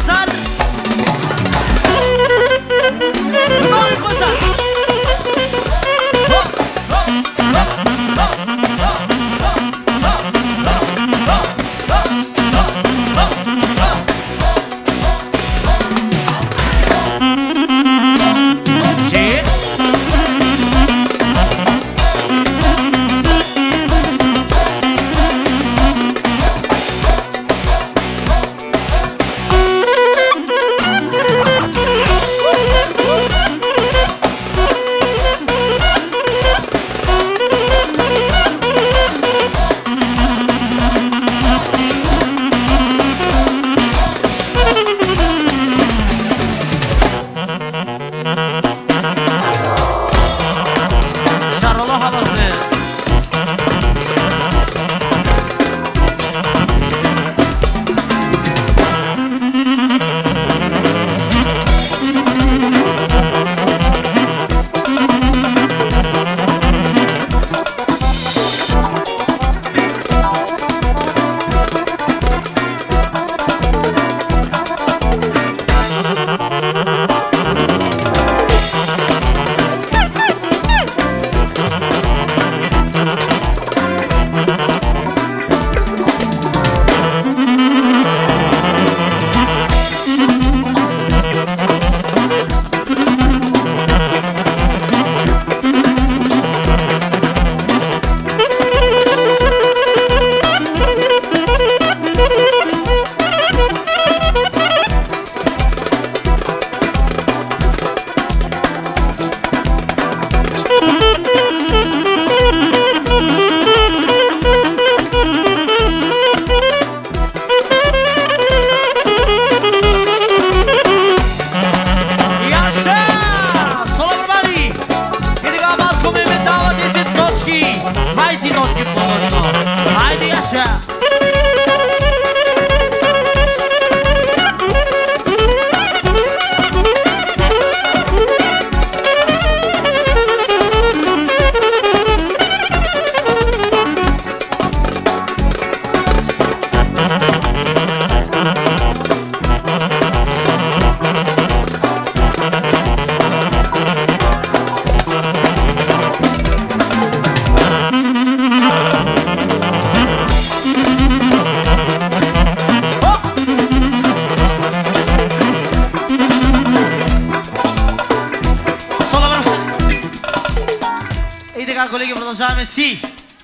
Pazar. Novi Pazar. Colleghi, продолжаем, си!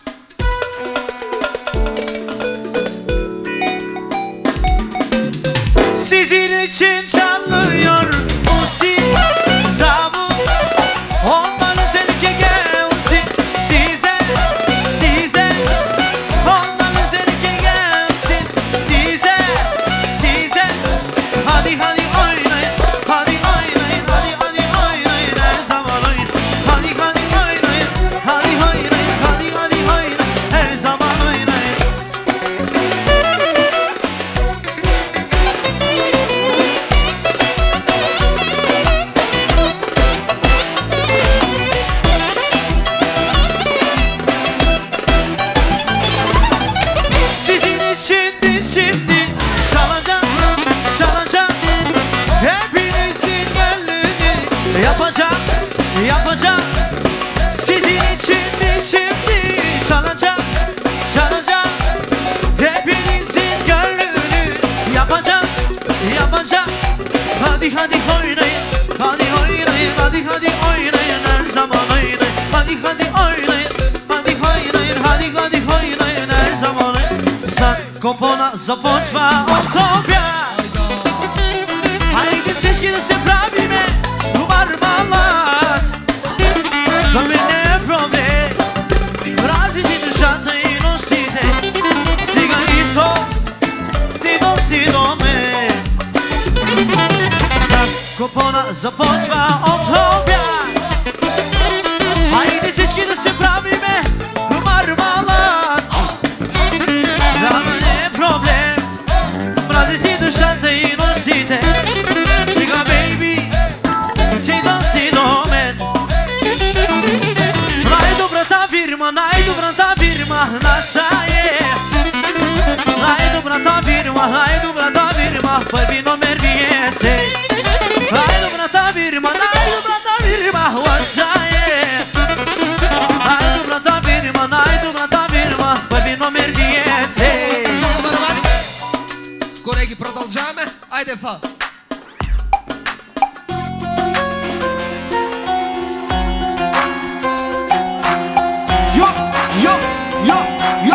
Sizin için çalıyor bu si zabı. Ondan özellikle gelsin size, size. Ondan özellikle gelsin size, size. Hadi hadi oynayın, hadi oynayın, hadi hadi oynayın, her zaman oynayın. Hadi hadi oynayın, hadi oynayın, hadi hadi oynayın, her zaman oynayın. Sizin için biz şimdi çalacağım, çalacağım. Hepinizin gönlünü yapacağım, yapacağım. Sizin için biz şimdi çalacağım, çalacağım. Hepinizin gönlünü yapacağım, yapacağım. Hadi hadi oynayın, hadi oynayın, hadi hadi oynayın, her zaman oynayın. Hadi hadi oynayın, hadi oynayın, hadi hadi oynayın, her zaman oynayın. Kopona započva utopia. Hajde всички да се правиме нормалът. За мен не е проблем, мрази си душата и нощите. Сега нисо, ти носи до мен. С копона започва утопия. Хайде всички да се правиме нормалът. За мен не е проблем, мрази си душата и нощите. Сега, бейби, ти носи до мен. Най-добрата фирма наша е. Най-добрата фирма, първи номер ви se Ajde brata virma, vasaje Ajde brata virma, павино мердие се Колеги, продължаваме. Айде, фа. Йо, йо, йо, йо.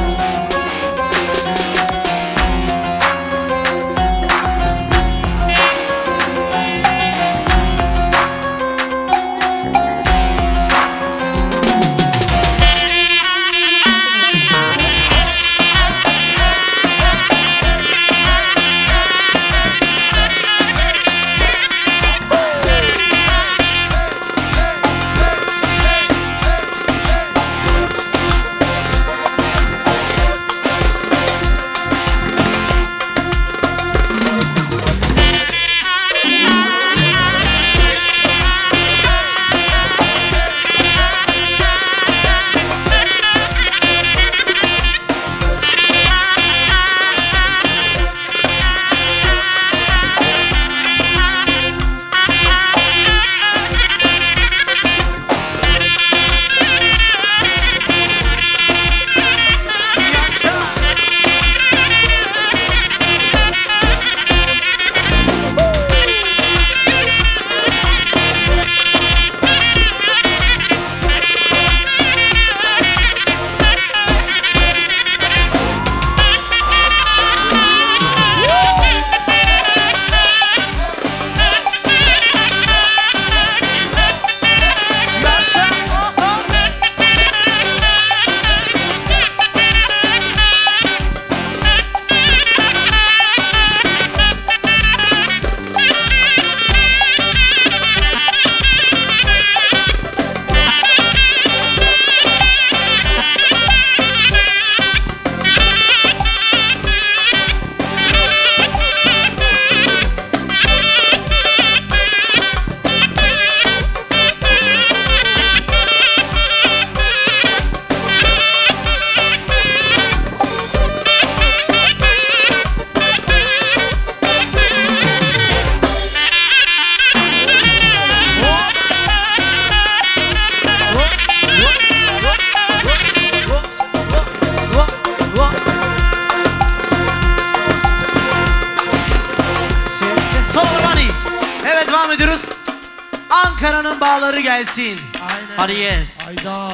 Ankara'nın bağları gelsin. Aynen. Hadi yes. Hayda.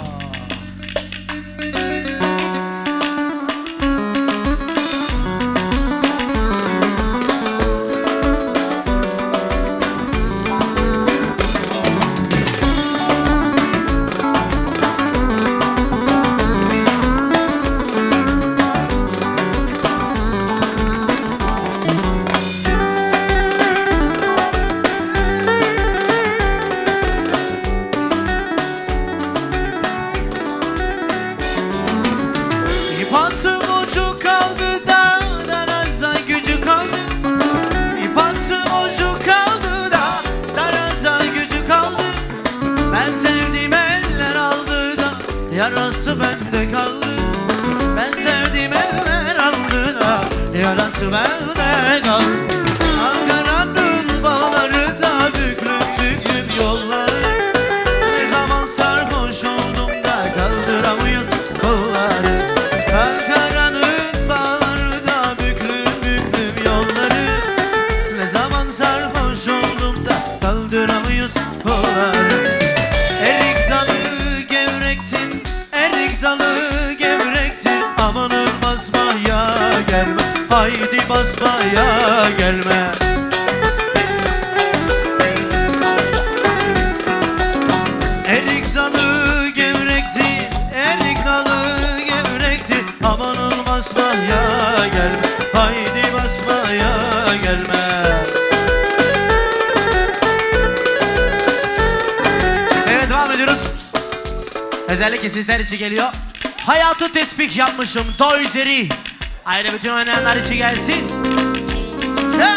İpansım ucu kaldı da daraza gücü kaldı. İpansım ucu kaldı da daraza gücü kaldı. Ben sevdiğim eller aldı da yarası bende kaldı. Ben sevdiğim eller aldı da yarası bende kaldı. Ankara'nın bağları da büklüm büklüm yolları. Ne zaman sarhoş oldum da kaldıramıyoruz kolları. Ankara'nın bağları da büklüm büklüm yolları. Ne zaman sarhoş oldum da kaldıramıyoruz kolları. Erik dalı gevreksin, erik dalı gevrektir. Amanın basmaya gelme, haydi basmaya gelme. Erik dalı gevrektir, erik dalı gevrektir. Amanın basmaya gelme, haydi basmaya gelme. Evet, devam ediyoruz. Özellikle sizler için geliyor. Hayatı tespih yapmışım toy üzeri. Ayrı bütün oynayanlar için gelsin. Ya!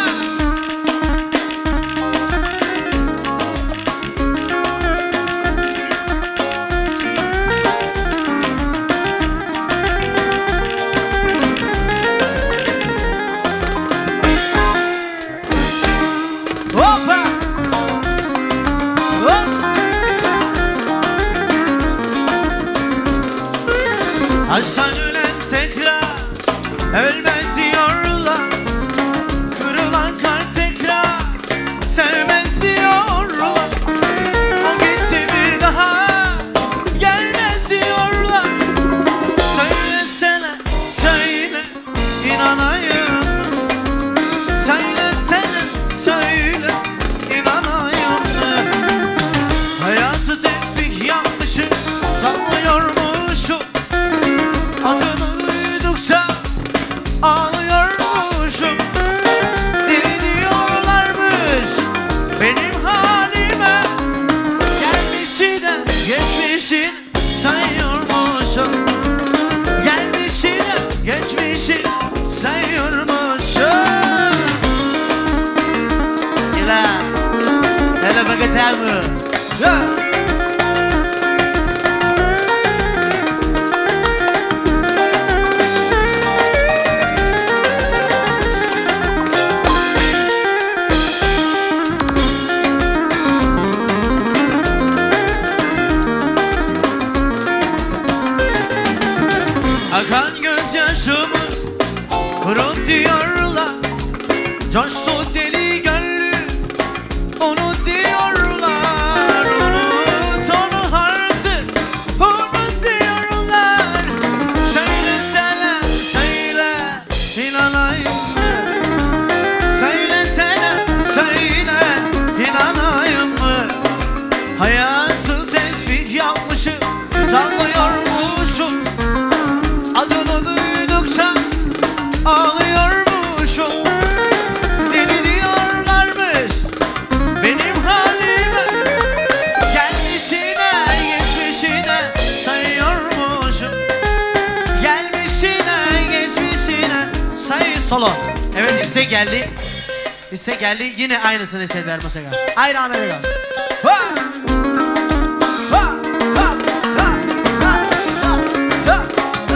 Ölmez diyorlar, kırılan kalp tekrar sevmez diyorlar. O gitti bir daha gelmez diyorlar. Söylesene, söyle, inanayım. Söylesene, söyle, inanayım. Hayatı tesbih yanlışı sallıyormuşum. Adını duydukça ağlıyormuşum. Deli diyorlarmış benim halime. Gelmişine geçmişin sayıyormuşum. Gelmişine geçmişin sayıyormuşum. İla hele bakıtar mı? Akan gözyaşımı kurut diyorlar. Coştu deli gönlüm unut diyorlar. Unut onu artık unut diyorlar. Söylesene söyle inanayım. Söylesene söyle inanayım mı? Hayatı tesbih yapmışım sallıyormuşum. Adını duydukça ağlıyormuşum. Deli diyorlarmış benim halime. Gelmişine geçmişine sayıyormuşum. Gelmişine geçmişine sayı solo. Evet istek geldi. İstek geldi yine aynısını istediler bu sefer. Aynı Amerika. Ha! Ha! Ha! Ha! Ha! Ha! Ha!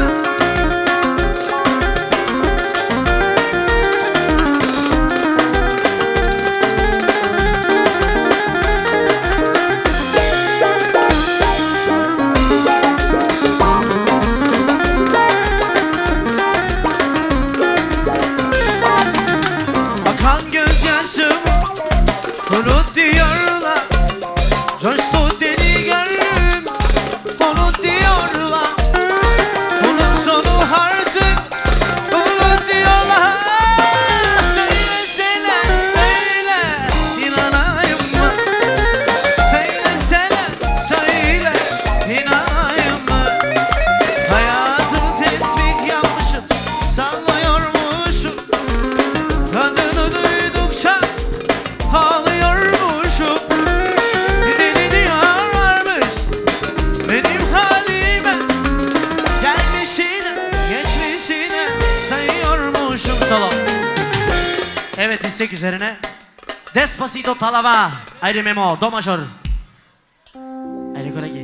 Akan gözyaşım unut diyorlar. Coştu deli gönlüm unut diyorlar. Bunun sonu artık unut diyorlar. Söylesene söyle inanayım mı? Söylesene söyle inanayım mı? Hayatı tesbih yapmışım sallıyormuşum. Adını duydukça ağlıyormuşum. Deli diyorlarmış benim halime. Gelmişine geçmişine sayıyormuşum solo. Evet istek üzerine Despacito Talava Ayrı Memo Do majör Ayrı Koraki.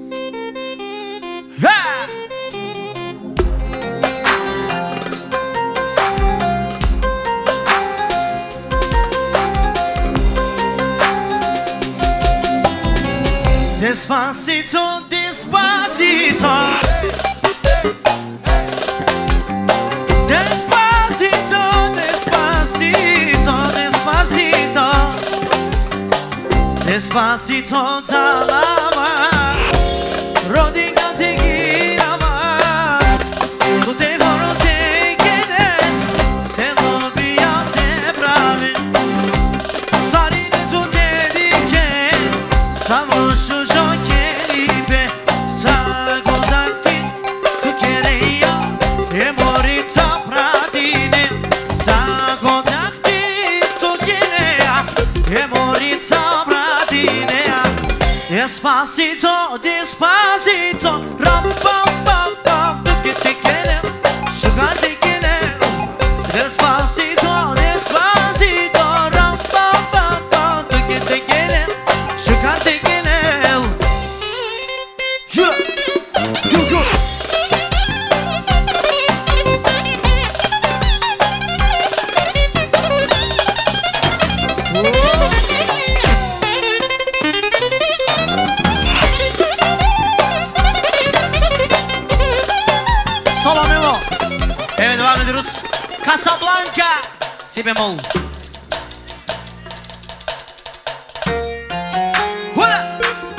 Ha! Despacito, despacito. Despacito, despacito, despacito. Despacito talava. Rodinga te girava. Tu te voro te quede. Se lo via te bravi. Sarine tu te diche. Savosho giocheripe. Sagodati tu quereia. E morita pradine. Sagodati tu quereia. E morita pradine. Despacito, despacito. Ram pam pam pam. Tu que te quere. Sugar te quere. Despacito, despacito. Ram pam pam pam. Tu que te quere. Sugar te quere. Yeah. You go. yapıyoruz. Casablanca. Si bemol. Hula.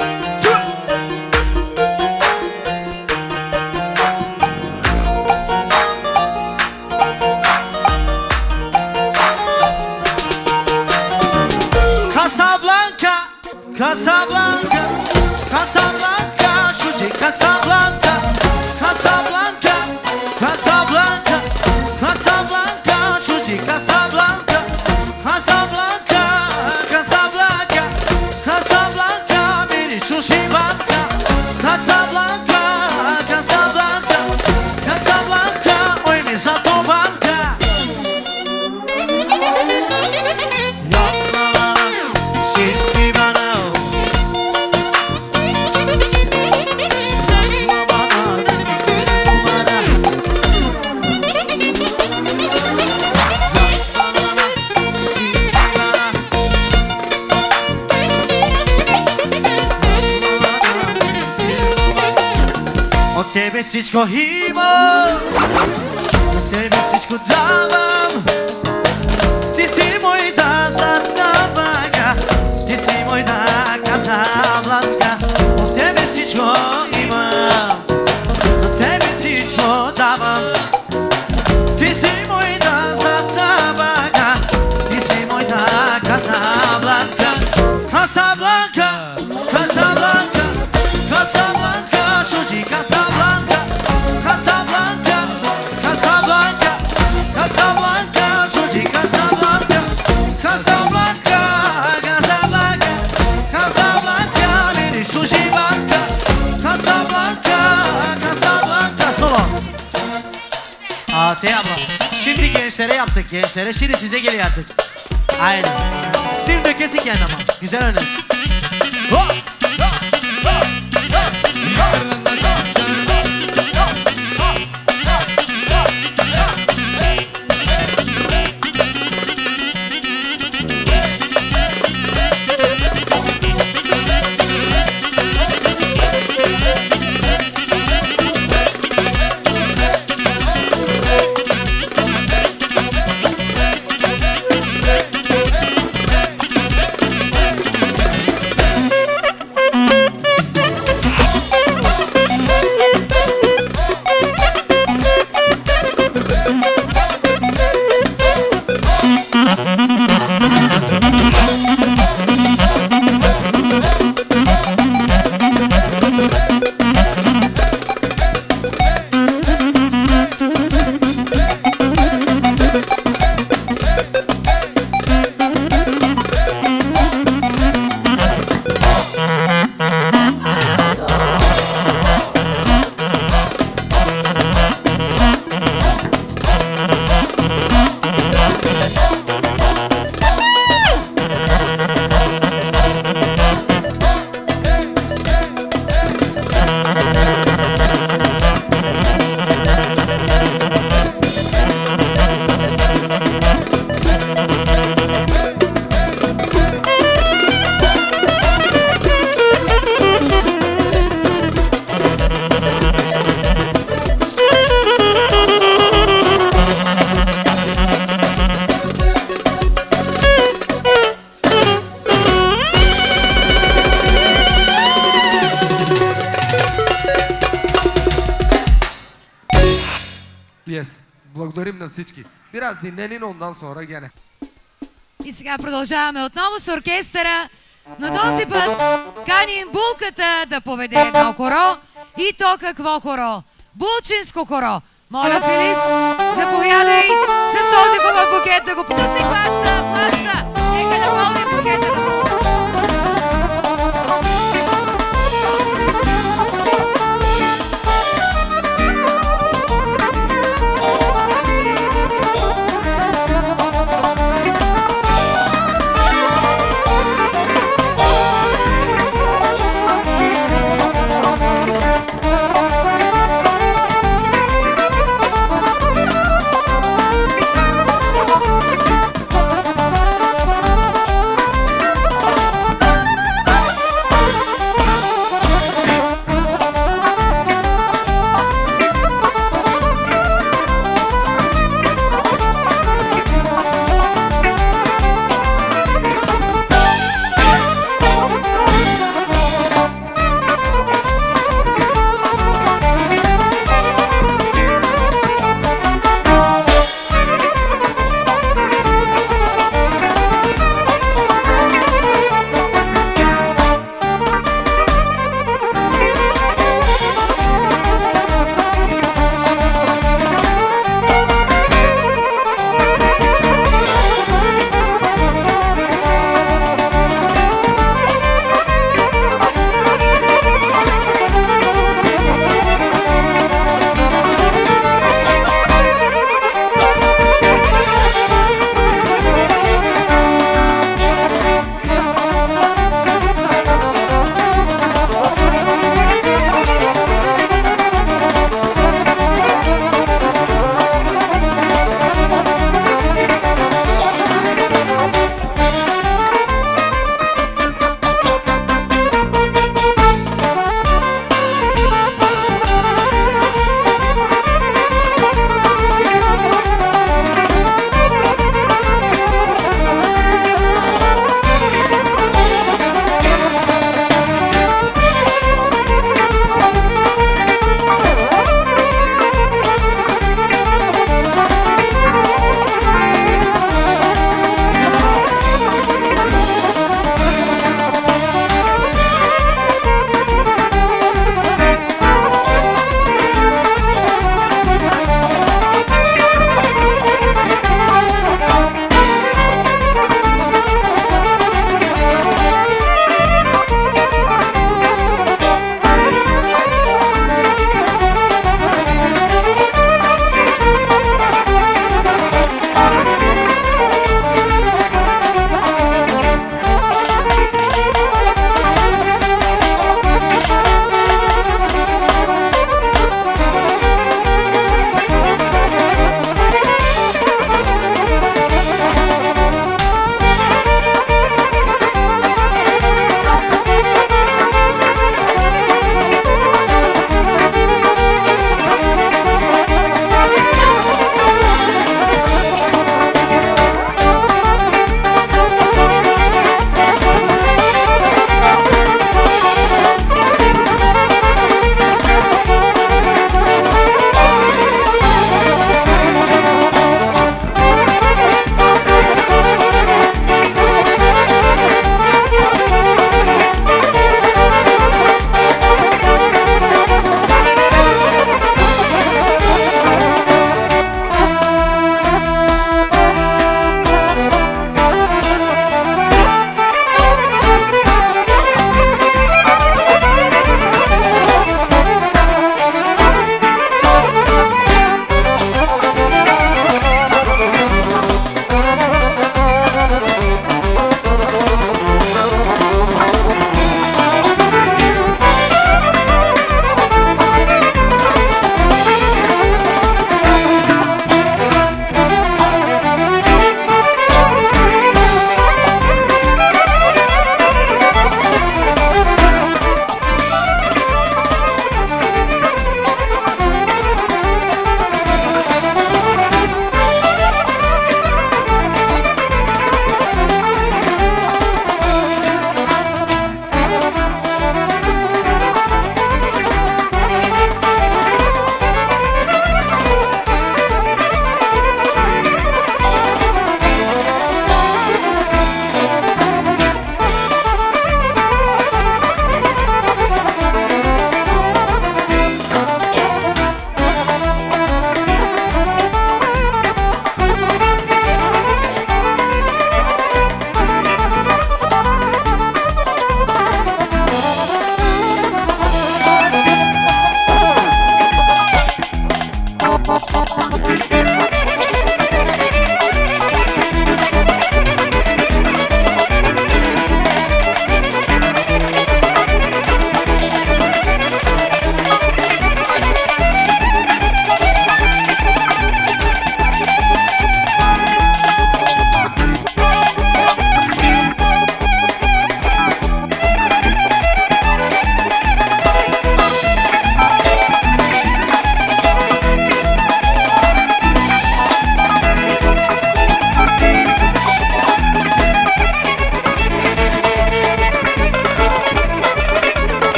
Casablanca, Casablanca, Casablanca, Xuxi, Casablanca, Casablanca, Casablanca, Casablanca, Xuxi, Casablanca, Casablanca, Casablanca, Casablanca, Miri, Xuxi, Banca, Casablanca, Casablanca, Casablanca, oi, Misato, Banca. Тебе всичко имам, тебе всичко давам. Ти си моята задна бага, ти си моята Casablanca. От тебе всичко имам, за тебе всичко давам. Ти си моята задна бага, ти си моята Casablanca. Casablanca, Casablanca, Casablanca, Xuxi, Casablanca, Casablanca, Casablanca, Casablanca, Xuxi, Casablanca, Casablanca, Casablanca, Casablanca, Miri, Xuxi, Banca, Casablanca, Casablanca, solo. Ate abla. Şimdi gençlere yaptık gençlere. Şimdi size geliyor artık. Aynen. Steve dökesin kendi ama. Güzel oynasın. Hop! Yes. Благодарим на всички. Biraz dinlenin ondan sonra gene. И сега продължаваме отново с оркестъра, но този път каним Булката да поведе едно хоро. И то какво хоро? Булчинско хоро. Моля, Фелис, заповядай с този хубав букет да го потърси. Плаща, плаща. Нека да пълним букета да го...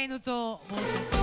нейното булчинско.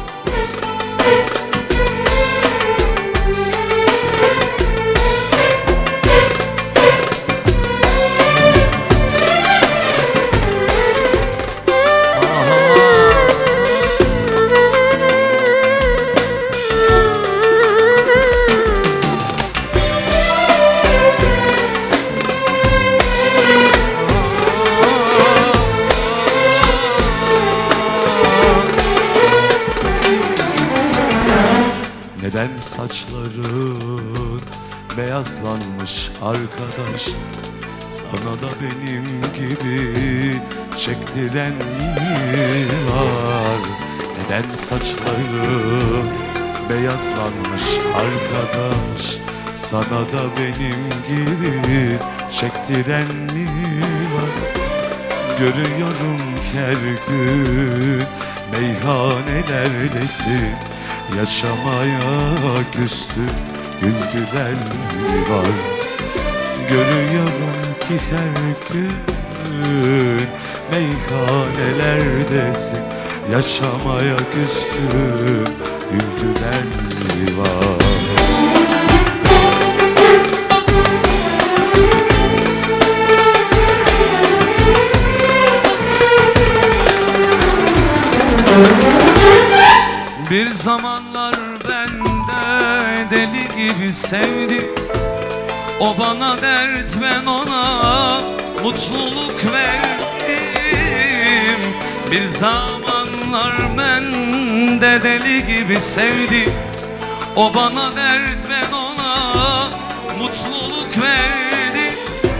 Neden saçların beyazlanmış arkadaş? Sana da benim gibi çektiren mi var? Neden saçların beyazlanmış arkadaş? Sana da benim gibi çektiren mi var? Görüyorum her gün meyhanelerdesin, yaşamaya küstü güldüren mi var? Görüyorum ki her gün meyhanelerdesin, yaşamaya küstü güldüren mi var? Bir zamanlar ben de deli gibi sevdim. O bana dert, ben ona mutluluk verdim. Bir zamanlar ben de deli gibi sevdim. O bana dert, ben ona mutluluk verdim.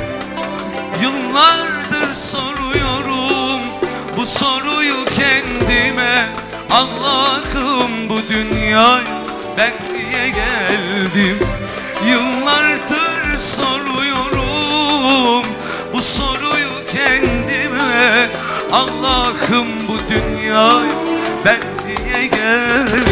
Yıllardır soruyorum bu soruyu kendime. Allah'ım, bu dünyaya ben niye geldim? Yıllardır soruyorum bu soruyu kendime. Allah'ım, bu dünyaya ben niye geldim?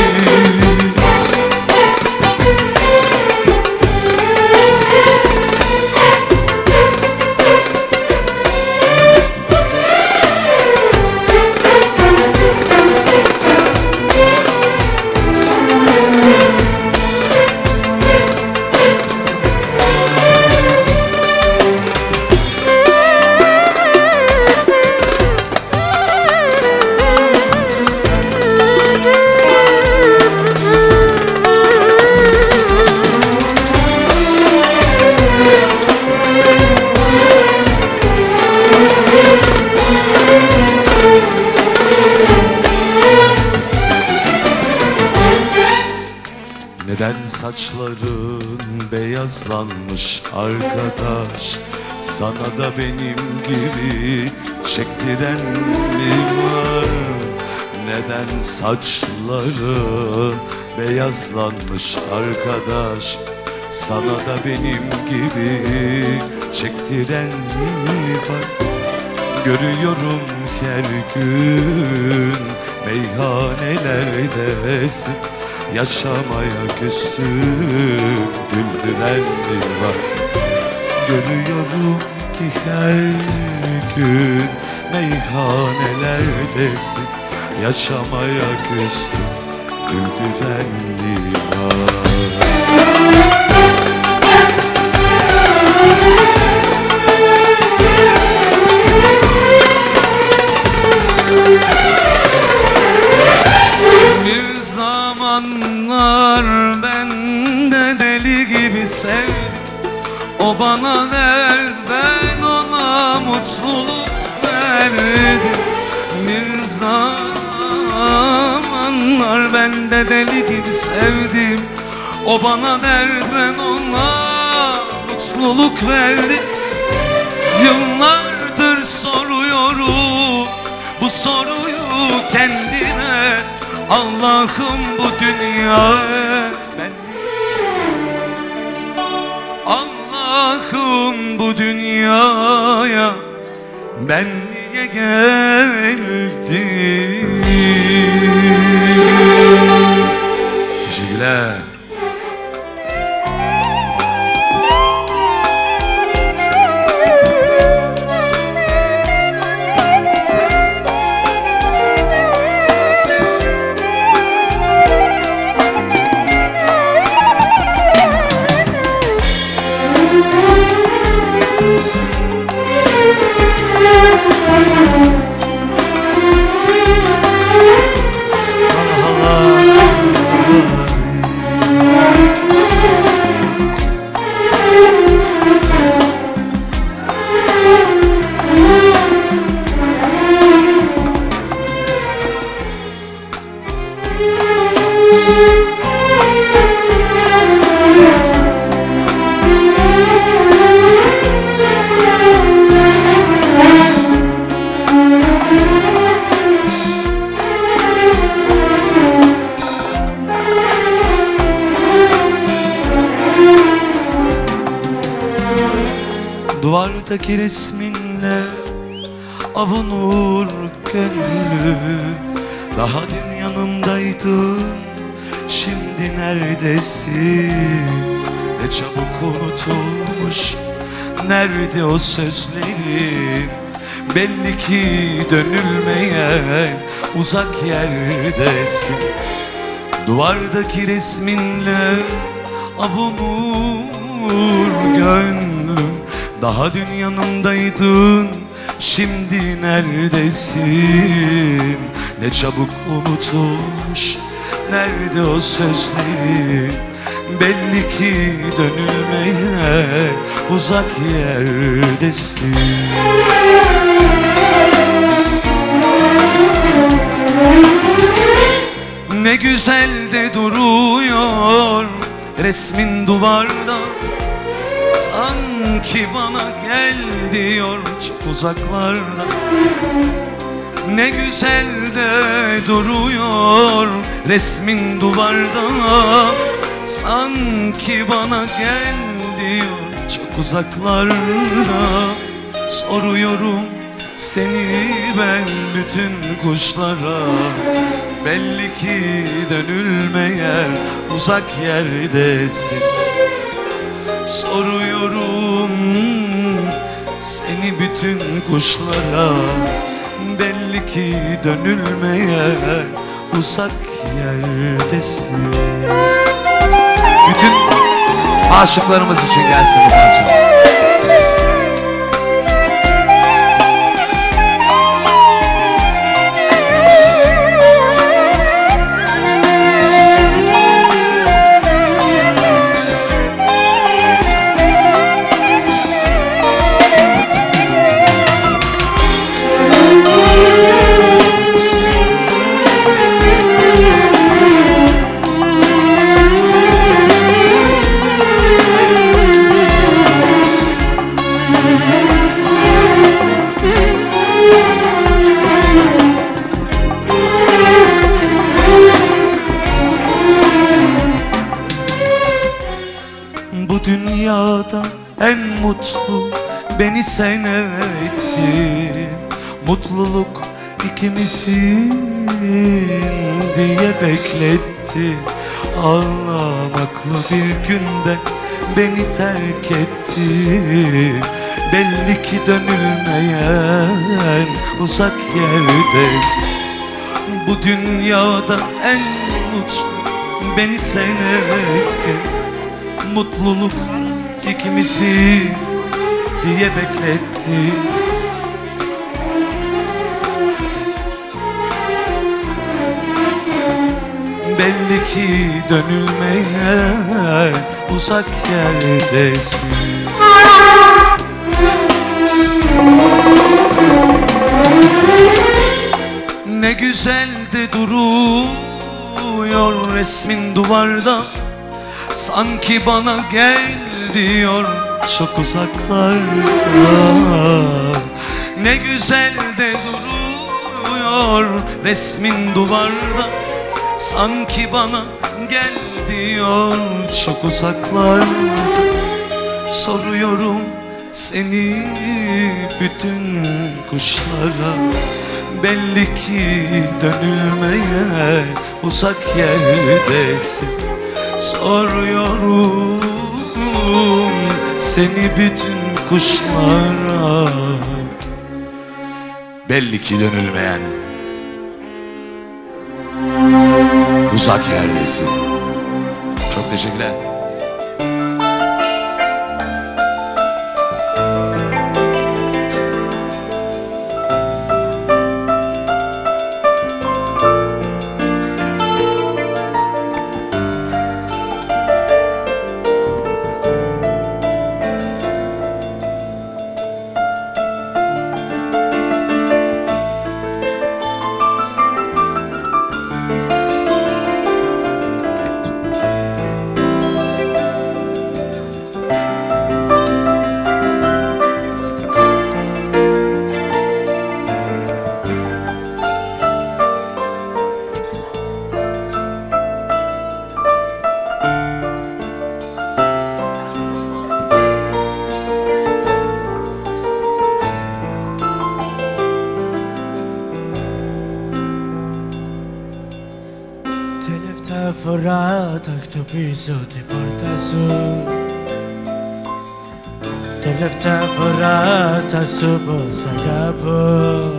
Neden saçların beyazlanmış arkadaş? Sana da benim gibi çektiren mi var? Neden saçların beyazlanmış arkadaş? Sana da benim gibi çektiren mi var? Görüyorum her gün meyhanelerdesin, yaşamaya küstü güldüren mi var? Görüyorum ki her gün meyhanelerdesin, yaşamaya küstü güldüren mi var? Bir zamanlar ben de deli gibi sevdim. O bana dert, ben ona mutluluk verdim. Bir zamanlar ben de deli gibi sevdim. O bana dert, ben ona mutluluk verdim. Yıllardır soruyorum bu soruyu kendime. Allah'ım, bu dünyaya ben Allah'ım, bu dünyaya ben niye geldim? Teşekkürler. Duvardaki resminle avunur gönlüm. Daha dün yanımdaydın, şimdi neredesin? Ne çabuk unutulmuş, nerede o sözlerin? Belli ki dönülmeyen uzak yerdesin. Duvardaki resminle avunur gönlüm. Daha dün yanımdaydın, şimdi neredesin? Ne çabuk unutulmuş, nerede o sözlerin? Belli ki dönülmeyen uzak yerdesin. Ne güzel de duruyor resmin duvarda, sanki bana gel diyor çok uzaklarda. Ne güzel de duruyor resmin duvarda, sanki bana gel diyor çok uzaklarda. Soruyorum seni ben bütün kuşlara, belli ki dönülmeyen uzak yerdesin. Soruyorum seni bütün kuşlara, belli ki dönülmeyen uzak yerdesin. Bütün aşıklarımız için gelsin bu parça. Bu dünyada en mutlu beni sen ettin. Mutluluk ikimizin diye bekletti. Ağlamaklı bir günde beni terk etti. Belli ki dönülmeyen uzak yerdesin. Bu dünyada en mutlu beni sen ettin. Mutluluk ikimizi diye bekletti. Belli ki dönülmeyen uzak yerdesin. Ne güzel de duruyor resmin duvarda, sanki bana gel diyor çok uzaklarda. Ne güzel de duruyor resmin duvarda, sanki bana gel diyor çok uzaklarda. Soruyorum seni bütün kuşlara, belli ki dönülmeyen uzak yerdesin. Soruyorum seni bütün kuşlara, belli ki dönülmeyen uzak yerdesin. Çok teşekkürler. φορά τα χτυπήσω την πόρτα σου. Τελευταία φορά θα σου πω σ' αγαπώ.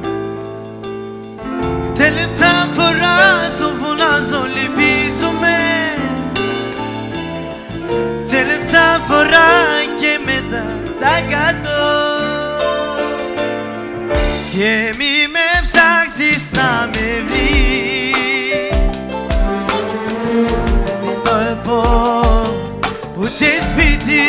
Τελευταία φορά σου φωνάζω λυπίζομαι. Τελευταία φορά και μετά τα κάτω. Και μη με ψάξεις να με βρεις. Δεν θέλω εγώ ούτε σπίτι.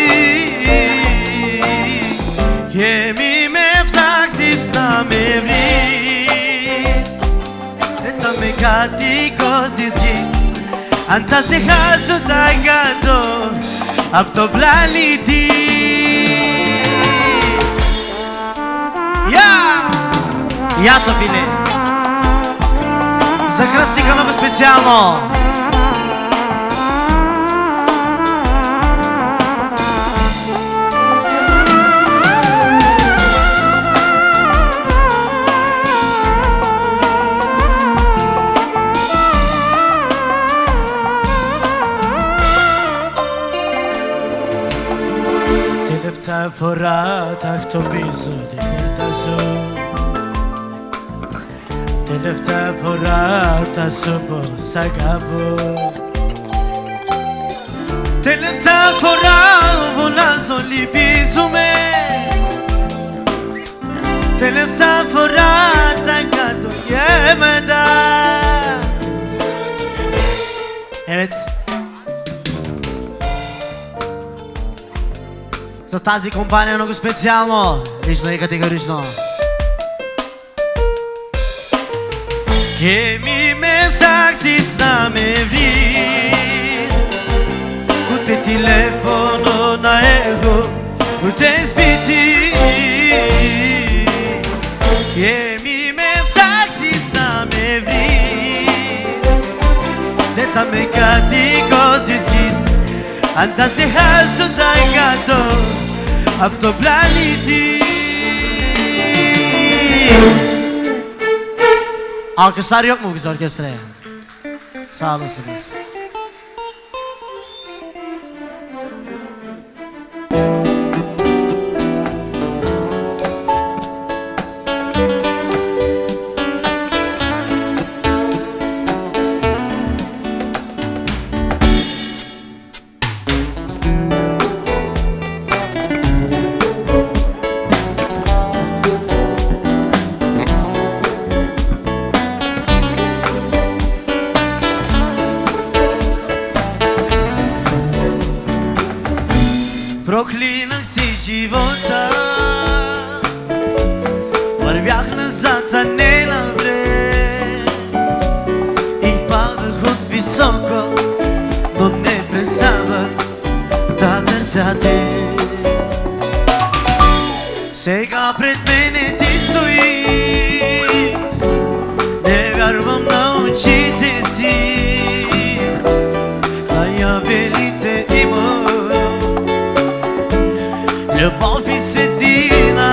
Και μη με ψάξεις να με βρεις. Δεν θα είμαι κατοίκος της γης. Αν τα σε χάσω τα κάτω απ' το πλανήτη. Γεια σου φίλε. За Красика много специално. Τελευταία φορά θα χτυπήσω την πόρτα σου. Τελευταία φορά θα σου πω σ' αγαπώ. Τελευταία φορά φωνάζω λυπίζομαι. Τελευταία φορά τα κάτω και μετά. Evet. За тази компания много специално, лично и категорично. Και μη με ψάξεις να με βρεις. Ούτε τηλέφωνο να έχω, ούτε σπίτι. Και μη με ψάξεις να με βρεις. Δεν θα είμαι κατοίκος της γης. Αν τα σε χάσω τα κάτω απ' το πλανήτη. Alkışlar yok mu bu güzel orkestraya? Sağ olasınız. Проклинах си живота. Вървях назад, а не напред. И падах от високо, но не преставах да търся те. Сега пред мене ти стоиш. Не вярвам на очите си. Наявелите има любов и светлина.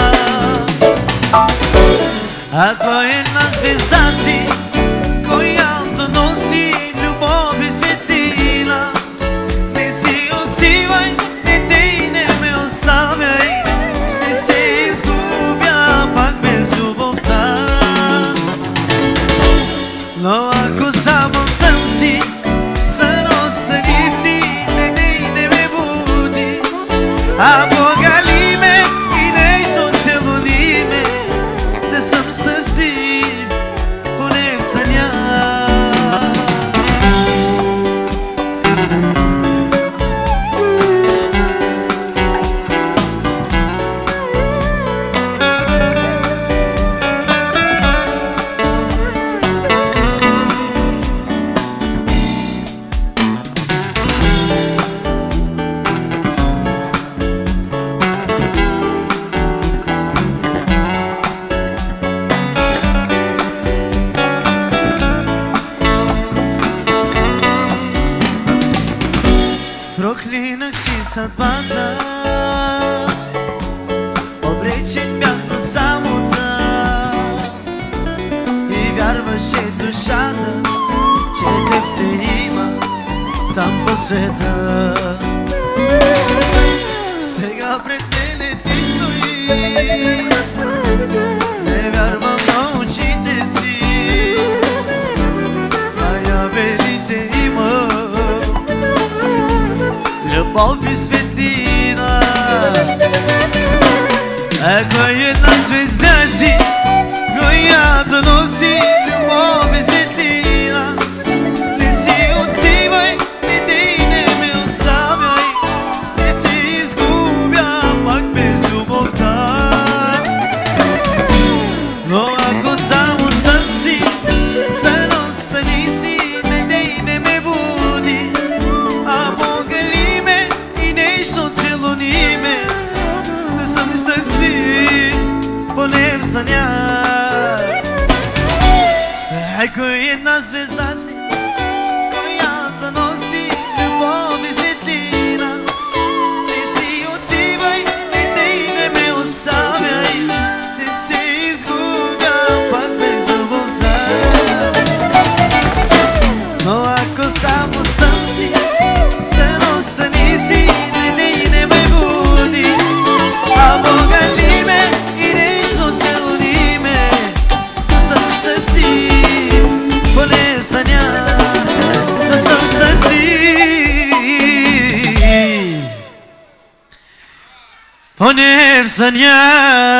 Ако една звезда си, която носи любов и светлина, не си отзивай, не дей, не ме оставяй. Ще се изгубя пак без любовта. Но ако само съм си, сън остани си, не дей, не ме буди. Облагали ме и нещо целуни ме, да съм щастлив, поне в съня. Проклинах си съдбата, обречен бях на самота. И вярваше душата, че теб те има там по света. Сега пред мене ти стои, не вярвам на очите си, наявелите има любов и светлина. Ако една звезда си, която носи любов и светлина, не си отивай, не дей, не ме оставяй, ще се изгубя пак без любовта. Но ако само сън си, сън остани си, не дей, не ме буди, а погали ме и нещо целуни ме, да съм щастлив, поне в съня. Ако една звезда си, която носи любов и светлина, не си отивай, не дей, не ме оставяй, не се изгубя пак без любовта. Но ако само сън си, сън остани си, не дей, не ме буди, а погали ме и нещо целуни ме, да съм щастлив, поне в съня, да съм щастлив, поне в съня.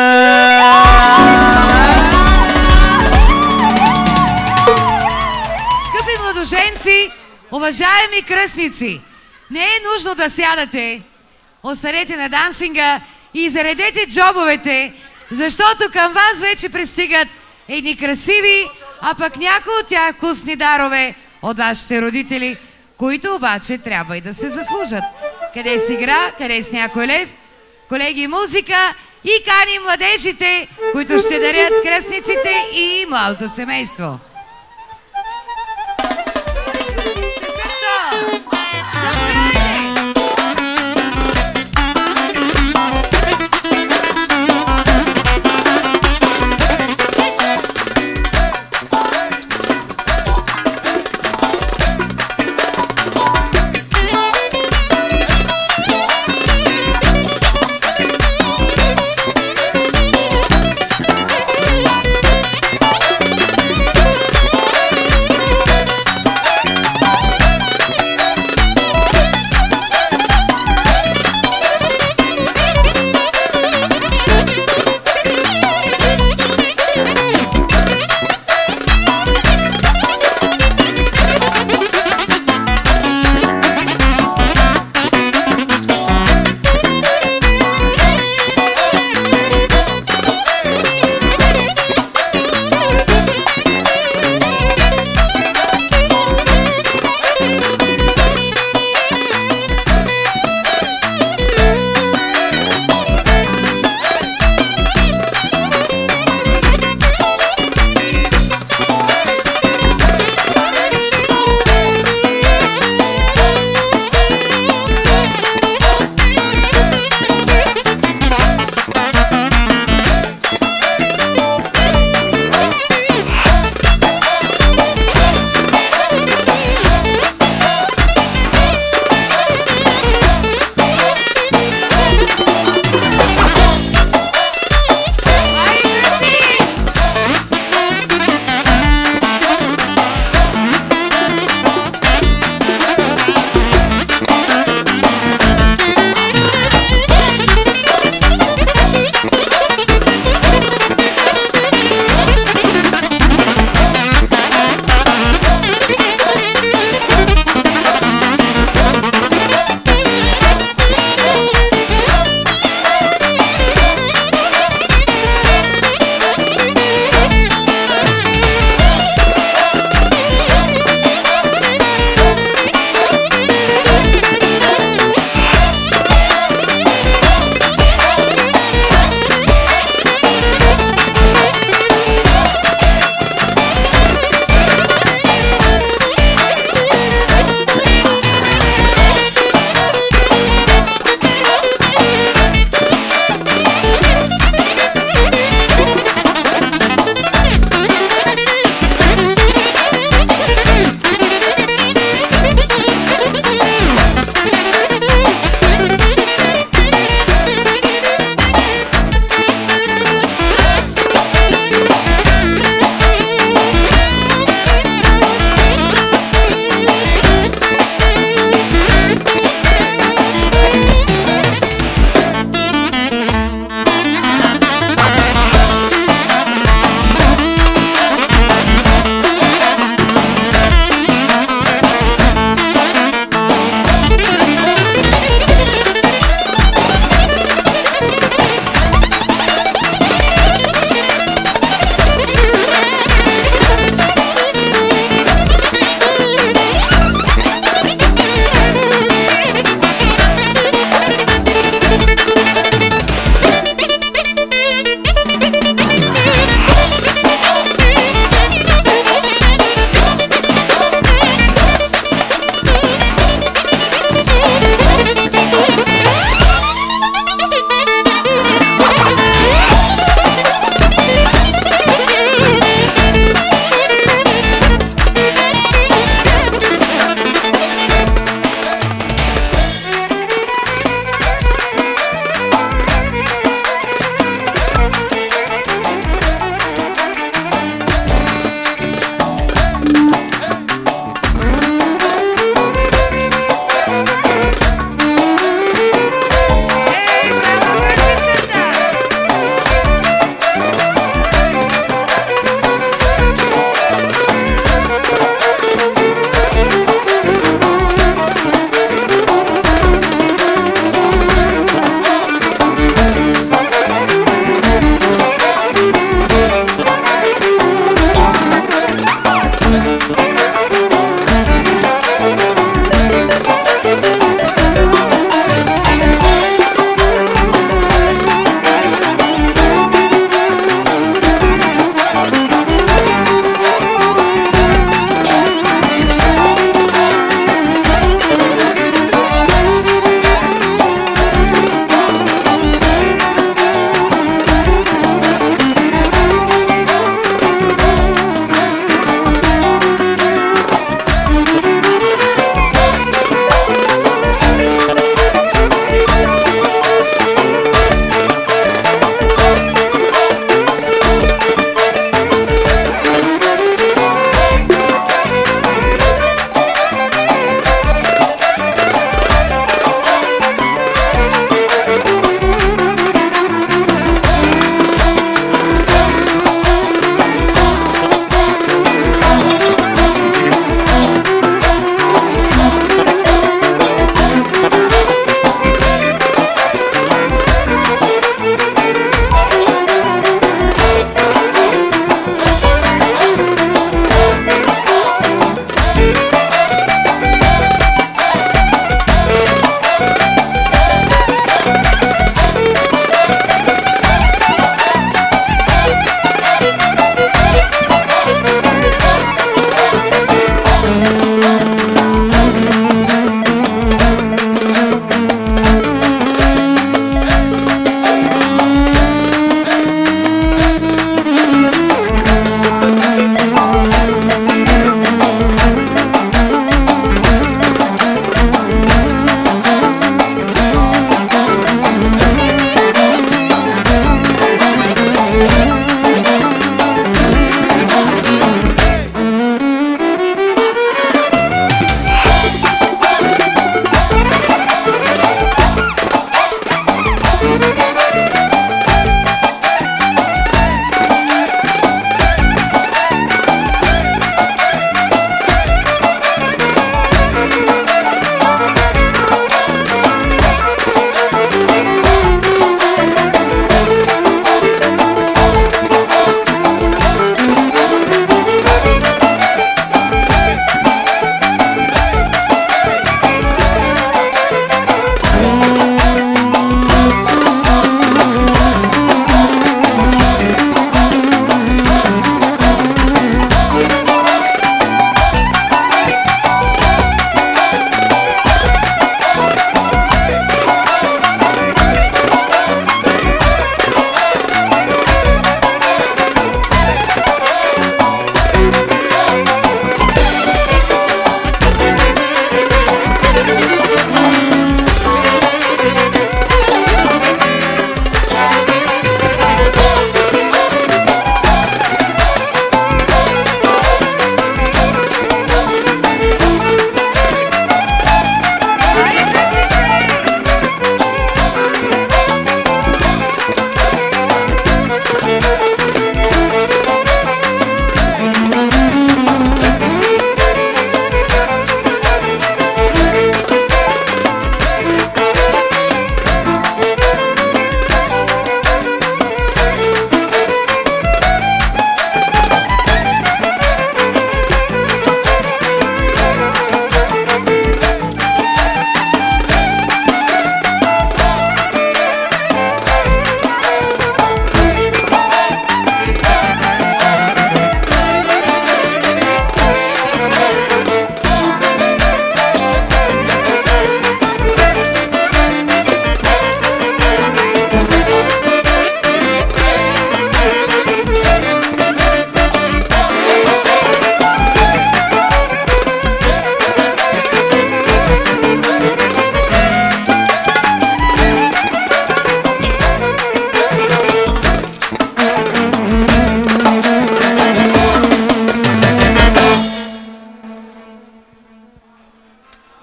Скъпи младоженци, уважаеми кръстници, не е нужно да сядате. Останете на дансинга и заредете джобовете, защото към вас вече пристигат едни красиви, а пък някои от тях вкусни дарове от вашите родители, които обаче трябва и да се заслужат. Къде с игра, къде с някой лев, колеги, музика и каним младежите, които ще дарят кръстниците и младото семейство.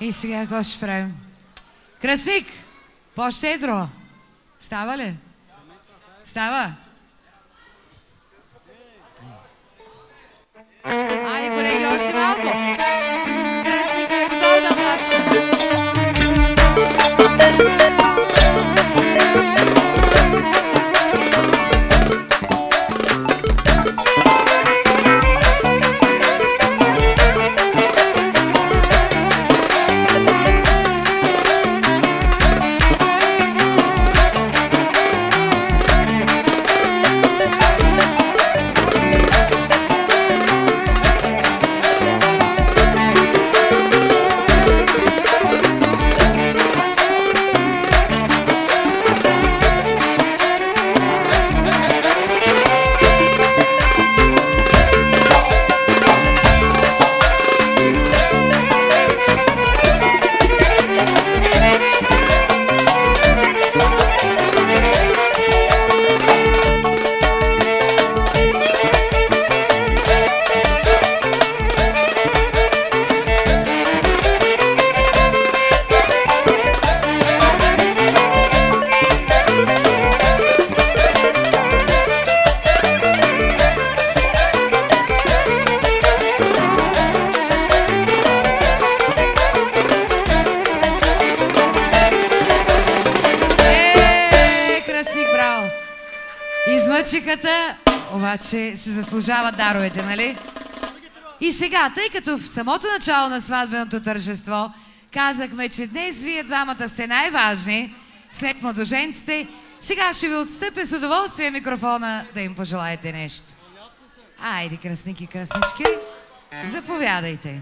И сега какво ще правим? Красник, по-щедро. Става ли? Става? Айде, колеги, още малко. Красник е готов да плаща. Обаче се заслужават даровете, нали? И сега, тъй като в самото начало на сватбеното тържество казахме, че днес вие двамата сте най-важни след младоженците, сега ще ви отстъпя с удоволствие микрофона да им пожелаете нещо. Айде, красники и краснички, заповядайте.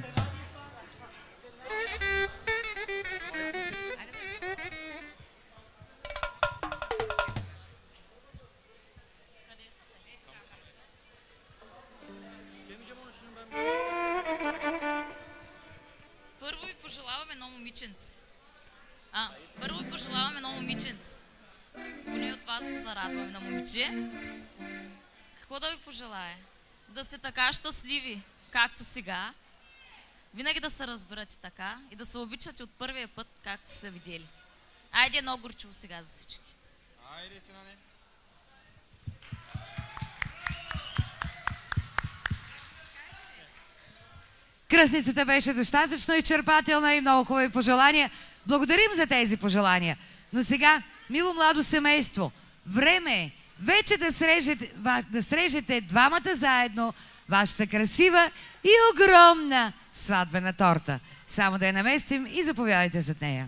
Първо ви пожелавам едно момиченце. Поне от вас се зарадваме на момиче. Какво да ви пожелая? Да сте така щастливи, както сега. Винаги да се разбирате така и да се обичате от първия път, както се видели. Айде едно горчиво сега за всички. Айде си на не. Кръстницата беше достатъчно изчерпателна и много хубави пожелания. Благодарим за тези пожелания. Но сега, мило младо семейство, време е вече да срежете двамата заедно вашата красива и огромна сватбена торта. Само да я наместим и заповядайте зад нея.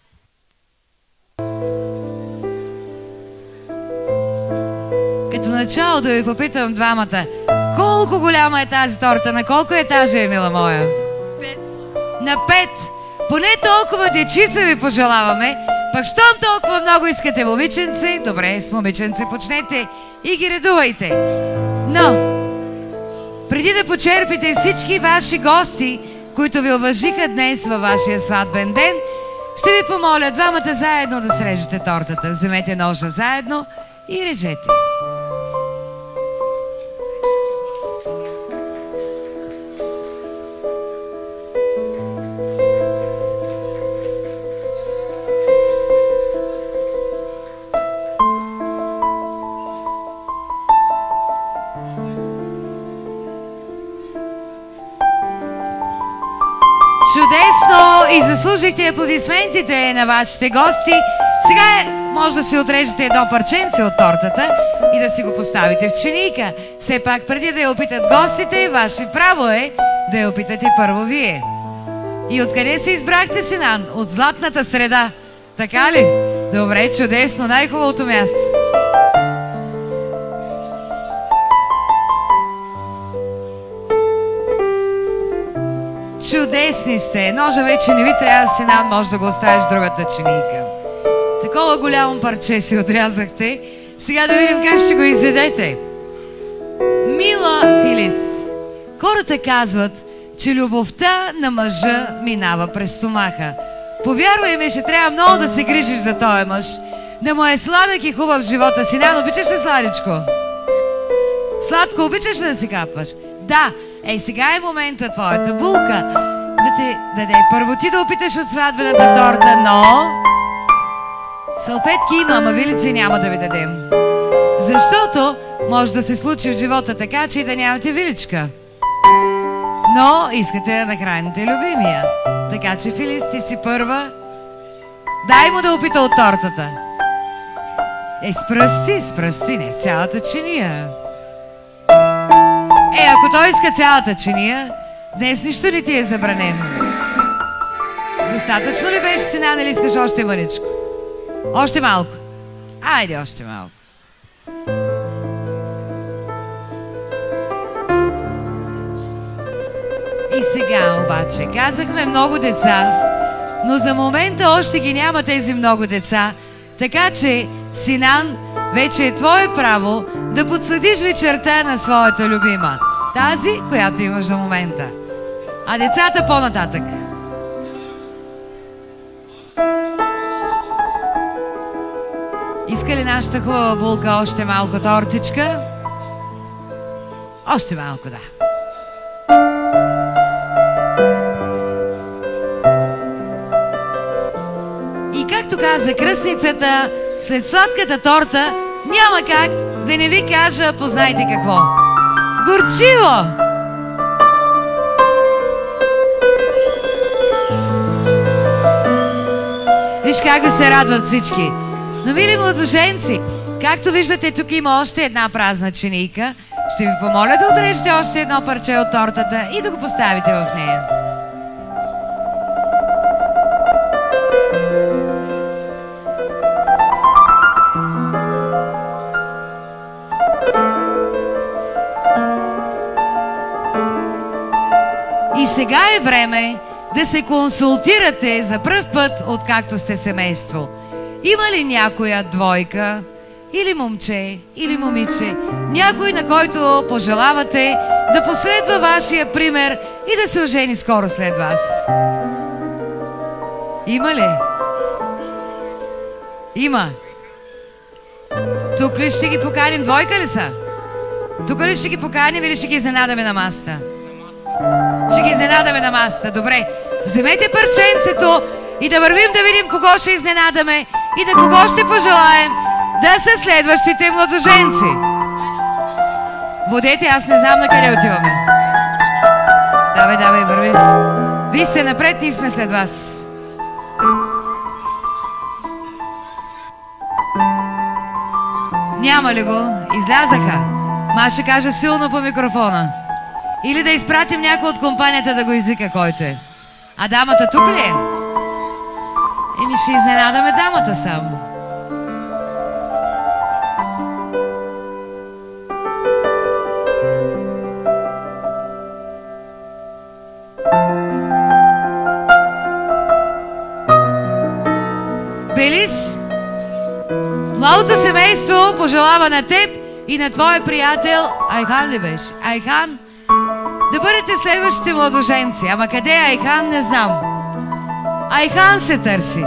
Като начало да ви попитам двамата, колко голяма е тази торта? На колко етажа е, мила моя? 5. На 5. Поне толкова дечица ви пожелаваме. Пък щом толкова много искате момиченце, добре, с момиченце почнете и ги редувайте. Но, преди да почерпите всички ваши гости, които ви уважиха днес във вашия сватбен ден, ще ви помоля двамата заедно да срежете тортата. Вземете ножа заедно и режете. Чудесно! И заслужихте аплодисментите на вашите гости. Сега може да си отрежете едно парченце от тортата и да си го поставите в чинийка. Все пак, преди да я опитат гостите, ваше право е да я опитате първо вие. И откъде се избрахте, Синан? От златната среда. Така ли? Добре, чудесно. Най-хубавото място. Чудесни сте! Ножа вече не ви трябва, Синан, може да го оставиш в другата чинийка. Такова голямо парче си отрязахте. Сега да видим как ще го изедете. Мила Филис, хората казват, че любовта на мъжа минава през стомаха. Повярвай ми, ще трябва много да се грижиш за този мъж. Да му е сладък и хубав живота. Синан, обичаш ли сладичко? Сладко обичаш ли да си капваш? Да! Ей, сега е момента твоята булка да ти даде. Първо ти да опиташ от сватбената торта, но салфетки има, ама вилици няма да ви дадем. Защото може да се случи в живота така, че и да нямате виличка. Но искате да нахраните любимия. Така че, Филис, ти си първа. Дай му да опита от тортата. С пръсти, не с цялата чиния. Ако той иска цялата чиния, днес нищо не ти е забранено. Достатъчно ли беше, Синан, или искаш още мъничко? Още малко. Айде, още малко. И сега обаче, казахме много деца, но за момента още ги няма тези много деца, така че, Синан, вече е твое право да подсъдиш вечерта на своята любима. Тази, която имаш за момента. А децата по-нататък. Иска ли нашата хубава булка още малко тортичка? Още малко, да. И както каза кръстницата, след сладката торта няма как да не ви кажа, познайте какво. Горчиво! Виж как се радват всички. Но, мили младоженци, както виждате, тук има още една празна чинийка. Ще ви помоля да отрежете още едно парче от тортата и да го поставите в нея. И сега е време да се консултирате за пръв път, откакто сте семейство. Има ли някоя двойка, или момче, или момиче, някой, на който пожелавате да последва вашия пример и да се ожени скоро след вас? Има ли? Има. Тук ли ще ги поканим? Двойка ли са? Тук ли ще ги поканим или ще ги изненадаме на масата? Ще ги изненадаме на масата. Добре. Вземете парченцето и да вървим да видим кого ще изненадаме и да кого ще пожелаем да са следващите младоженци. Водете, аз не знам на къде отиваме. Давай, върви. Вие сте напред, ние сме след вас. Няма ли го? Излязаха. Ма ще кажа силно по микрофона. Или да изпратим някой от компанията да го извика, който е. А дамата тук ли е? Еми ще изненадаме дамата само. Белис, младото семейство пожелава на теб и на твоя приятел Айхан ли беше? Айхан, да бъдете следващите младоженци. Ама къде е Айхан, не знам. Айхан се търси.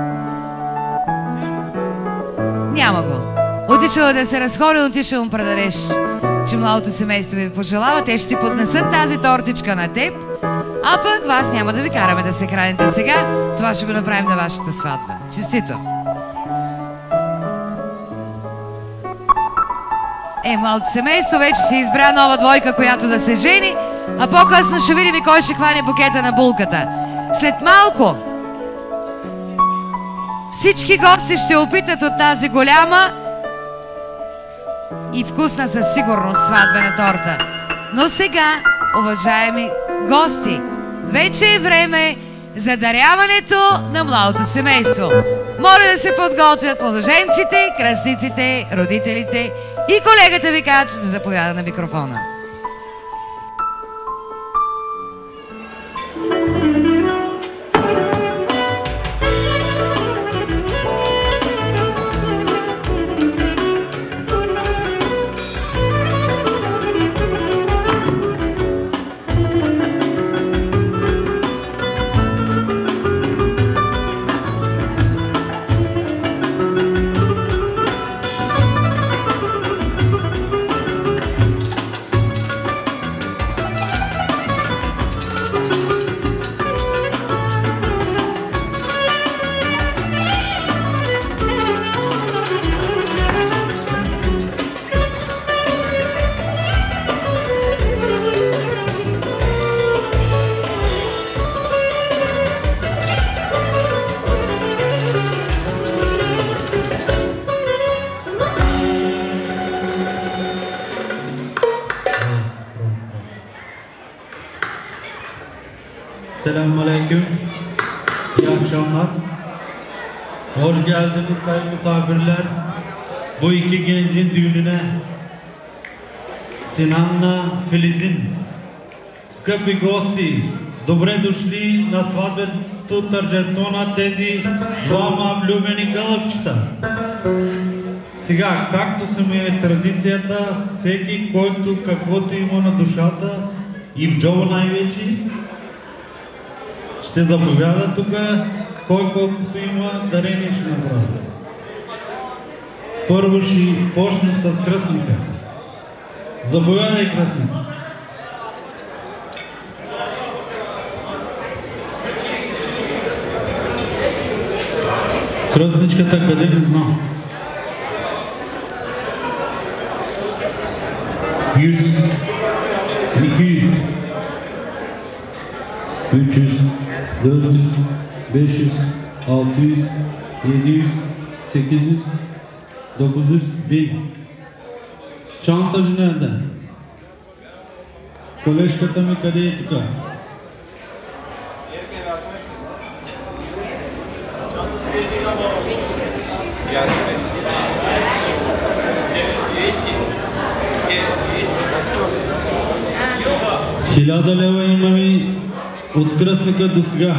Няма го. Отишъл да се разходи, отишъл му предадеш, че младото семейство ви пожелава. Те ще ти поднесат тази тортичка на теб, а пък вас няма да ви караме да се храните сега. Това ще го направим на вашата сватба. Честито! Младото семейство вече си избра нова двойка, която да се жени, а по-късно ще видим и кой ще хване букета на булката. След малко всички гости ще опитат от тази голяма и вкусна със сигурност сватбена торта. Но сега, уважаеми гости, вече е време за даряването на младото семейство. Моля да се подготвят младоженците, кръстниците, родителите и колегата Викач да заповяда на микрофона. Selamünaleyküm. İyi akşamlar. Hoş geldiniz sayın misafirler. Bu iki gencin düğününe Sinan'la Filiz'in скъпи гости, добре дошли на сватбето тържество на тези двама влюбени гълъбчета. Сега, както се ми е традицията, всеки, който каквото има на душата и в джоба най-вече, ще заповяда тук, кой колкото има дарение ще направи. Първо ще почнем с кръстника. Заповядай, кръстник. Кръстничката къде не знам. 100, 200, 300, 400, 500, 600, 700, 800, 900, 1000. Чантаж nerede? Колежката ми къде е тук? Хиляда лева имаме от кръстника до сега.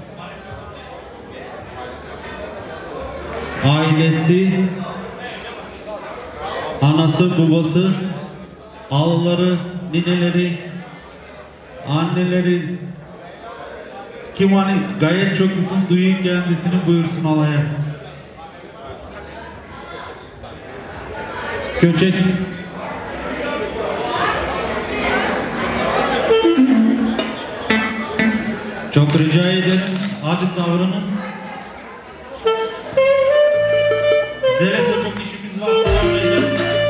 Ailesi, anası, babası, alaları, nineleri, anneleri, kim hani gayet çok isim duyuyor kendisini buyursun alaya. Köçek. Çok rica ederim, acık davranın. Zeles'e çok işimiz var, devam edeceğiz.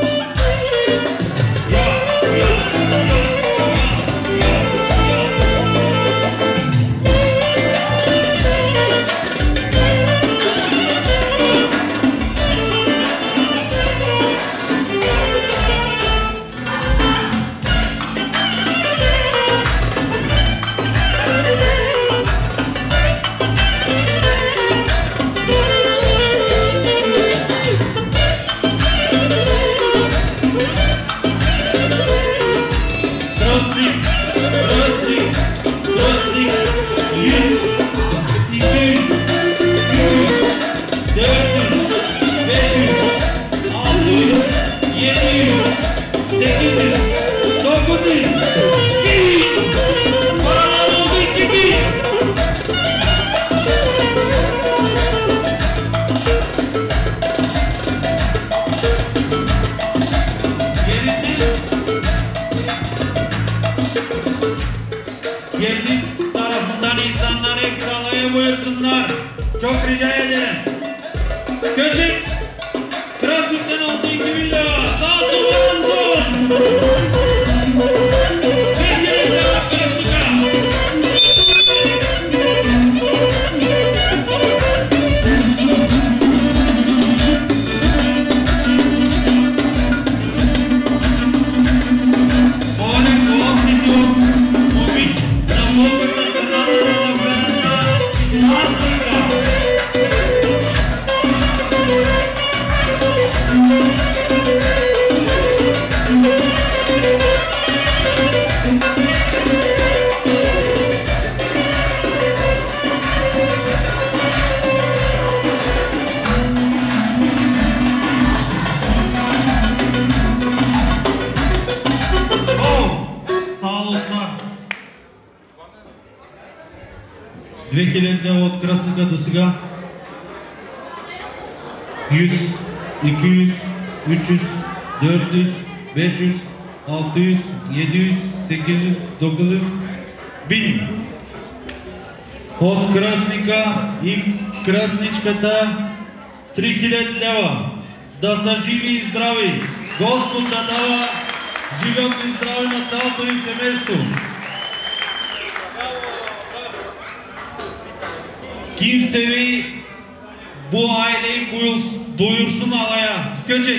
Çok rica ederim. Köçek, Krasnük'ten oldu 2000 lira. Sağ olsun, olsun. Bekleyin devam Krasnük'a. Oğlum, doğal video. Mobil. Mobil'den kanalı от кръстника до сега. 100, 200, 300, 400, 500, 600, 700, 800, 900, 1000. От кръстника и кръстничката 3000 лева. Да са живи и здрави. Господ да дава живот и здраве на цялото им семейство. Kimseyi bu aileyi buyursun alaya. Köçek.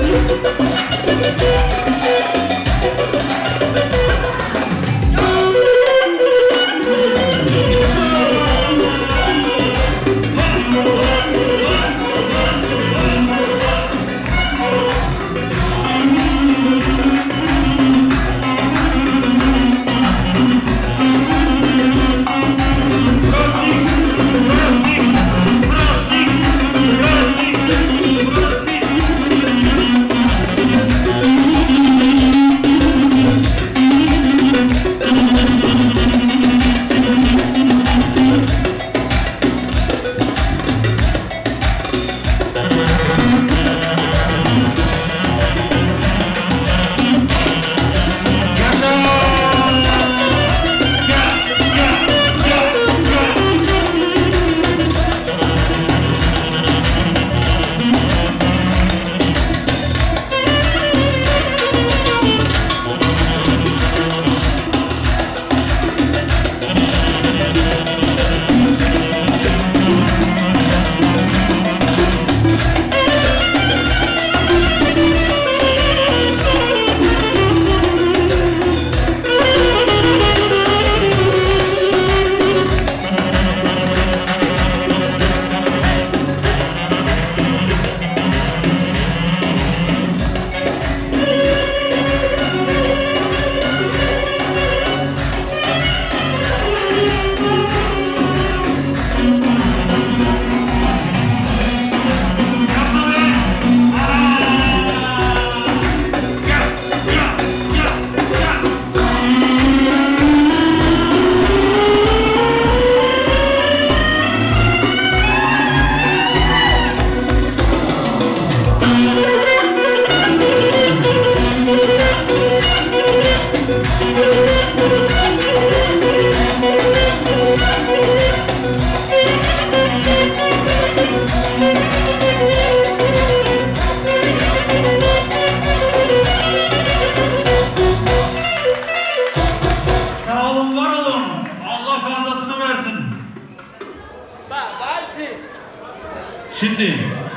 Şimdi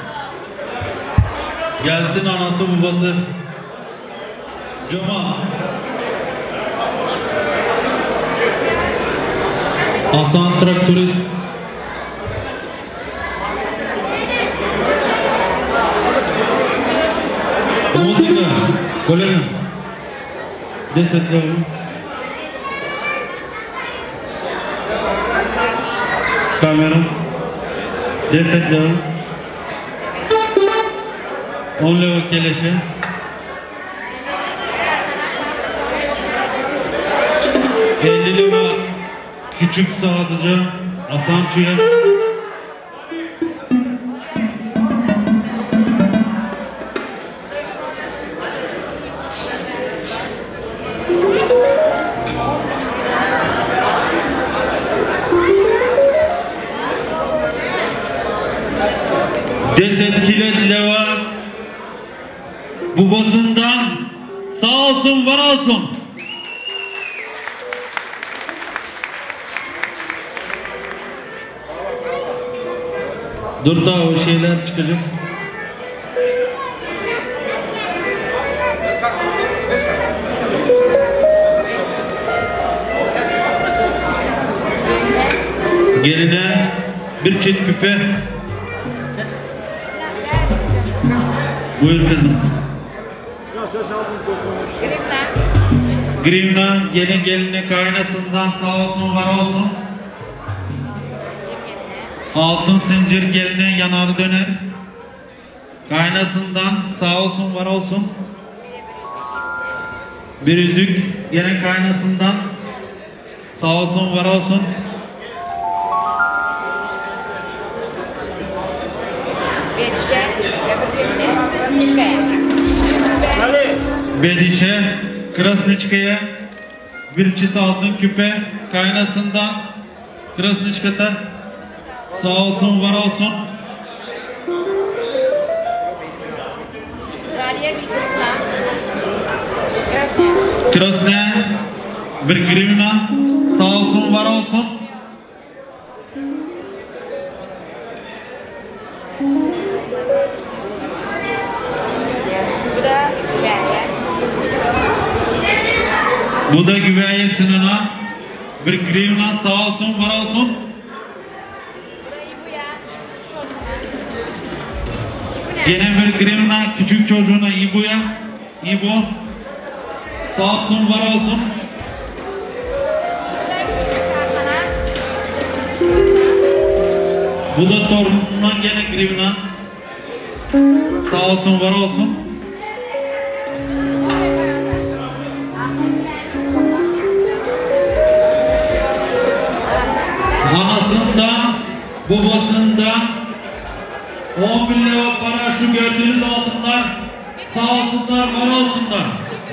gelsin anası babası Cuma Hasan traktörist Muzika kolega desetler kamera desetler 10 lira keleşe 50 lira küçük sadece Asançı'ya Deset kilet leva babasından sağ olsun var olsun. Dur daha o şeyler çıkacak. Geline bir çift küpe. Buyur kızım. Grivna gelin geline kaynasından sağ olsun var olsun. Altın zincir geline yanar döner. Kaynasından sağ olsun var olsun. Bir yüzük gene kaynasından sağ olsun var olsun. Bedişe Krasniçka'ya bir çift altın küpe kaynasından Krasniçka'da sağ olsun var olsun. Krasne bir grivna sağ olsun var olsun. Bu da güveye sinana. Bir grivna sağ olsun, var olsun. Gene bir grivna küçük çocuğuna İbo'ya. İbo. Sağ olsun, var olsun. Bu da torununa gene grivna. Sağ olsun, var olsun. Anasından, babasından 10 bin lira para, şu gördüğünüz altınlar. Sağ olsunlar, var olsunlar.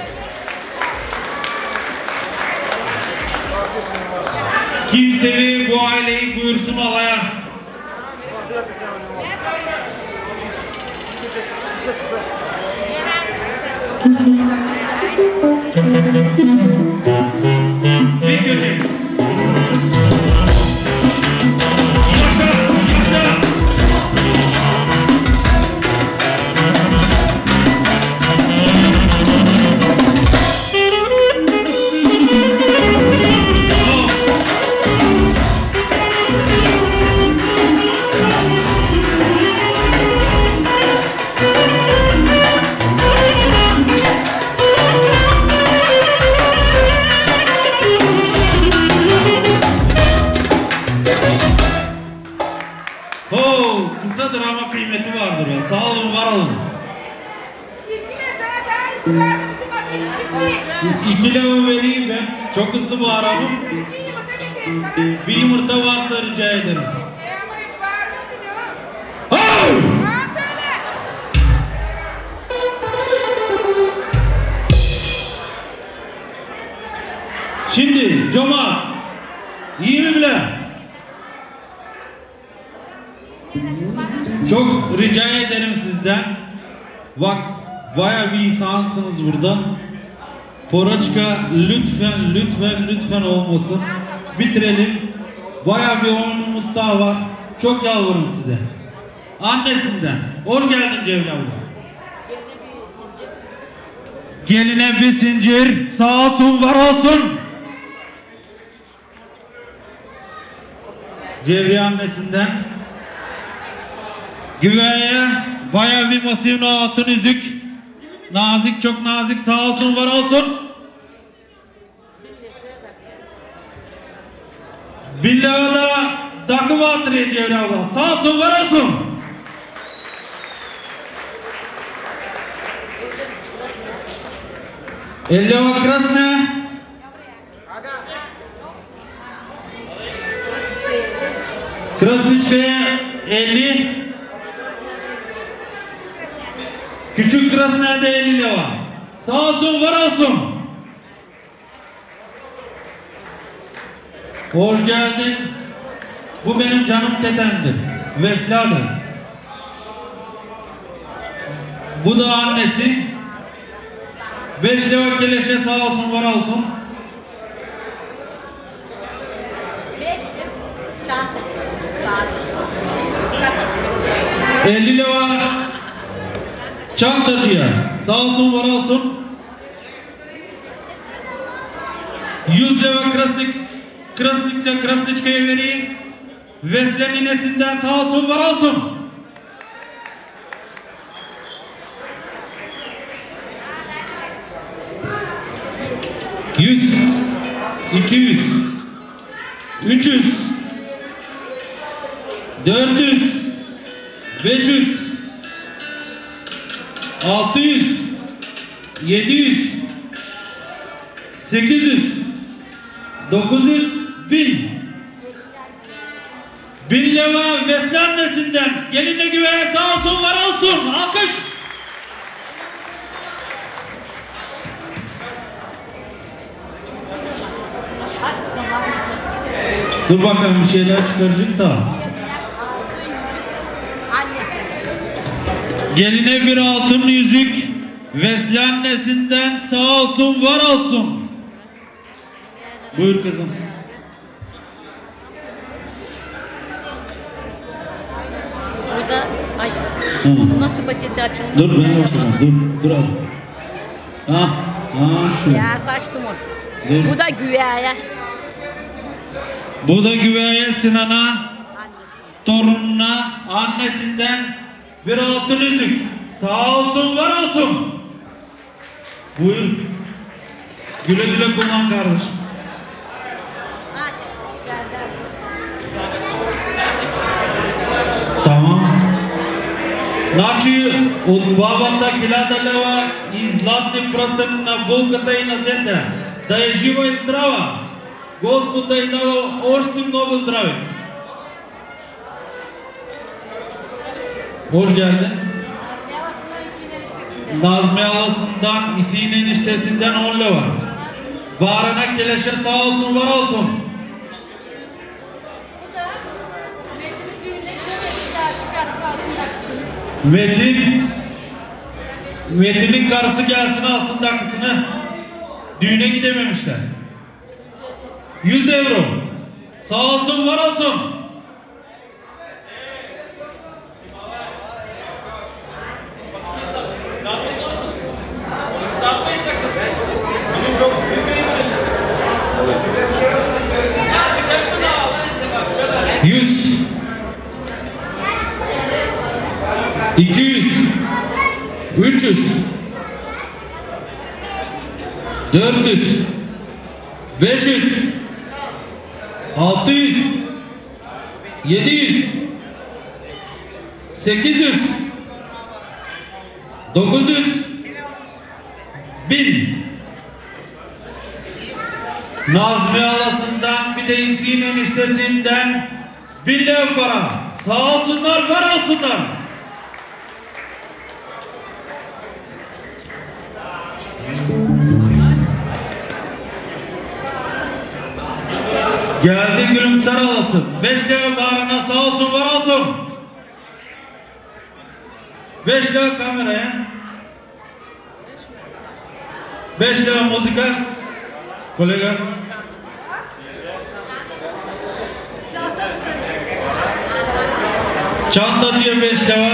Kim seviyor bu aileyi buyursun alaya. Bir köşe. Yaşa, yaşa. Kısadır ama kıymeti vardır. Sağ olun, var olun. 2 lira vereyim ben. Çok hızlı bu arabam. Bir yumurta varsa rica ederim. Şimdi cömert. İyi mi bile? Çok rica ederim sizden. Bak bayağı bir insansınız burada. Poroçka lütfen lütfen lütfen olmasın. Bitirelim. Bayağı bir oyunumuz daha var. Çok yalvarırım size. Annesinden. Hoş geldin Cevri abla. Geline bir zincir. Sağ olsun, var olsun. Cevri annesinden. Güveye bayağı bir masif altın yüzük. Nazik, çok nazik, sağ olsun, var olsun. Billahi da takım attırıyor Cevri abla. Sağ olsun, var olsun. Elleva krasna. Krasniçkaya 50. Küçük krasnaya da 50 lira. Sağ olsun, var olsun. Hoş geldin. Bu benim canım tetemdir. Vesladır. Bu da annesi. 5 lira keleşe, sağ olsun, var olsun. $50 lira çantacıya, sağ olsun, var olsun. 100 lira krasnikle krasniçkaya vereyim. Veslen ninesinden sağ olsun, var olsun. $100, 200, 300, 400, 500, 600, 700, 800, 900, 1000. 1000 lira Vesli annesinden. Gelinle güveye, sağ olsun, var olsun. Alkış. Dur bakalım, bir şeyler çıkaracak da. Geline bir altın yüzük. Vesli annesinden, sağ olsun, var olsun. Buyur kızım. Burada, ay, nasıl paketi açıldı? Dur ben bakacağım, dur az. Ha, şu. Ya saçtım onu. Dur. Bu da güveye. Bu da güveye Sinan'a, torununa, annesinden bir altın yüzük. Sağ olsun, var olsun. Buyur. Güle güle kullan kardeşim. Tamam. Znači, от бабата 1000 лева и златни пръстени на булката и на зете. Да е жива и здрава. Господ да й дава още много здраве. Hoş geldin. Nazmiyalısından, İsin eniştesinden 10 lira. Bağrına keleşe sağ olsun, var olsun. Metin'in karısı gelsin alsın takısını. Düğüne gidememişler. 100 euro. Sağ olsun, var olsun. Yüz, 200, 300, 400, 500, 600, 700, 800, 900, 1000. Nazmi Alası'ndan bir de İsin eniştesinden 1000 lira para. Sağ olsunlar, var olsunlar. Geldi Gülümser Alası. 5 lira bağrına, sağ olsun, var olsun. 5 lira kameraya. 5 lira müzika. Kolega. Çantacıya 5 lira.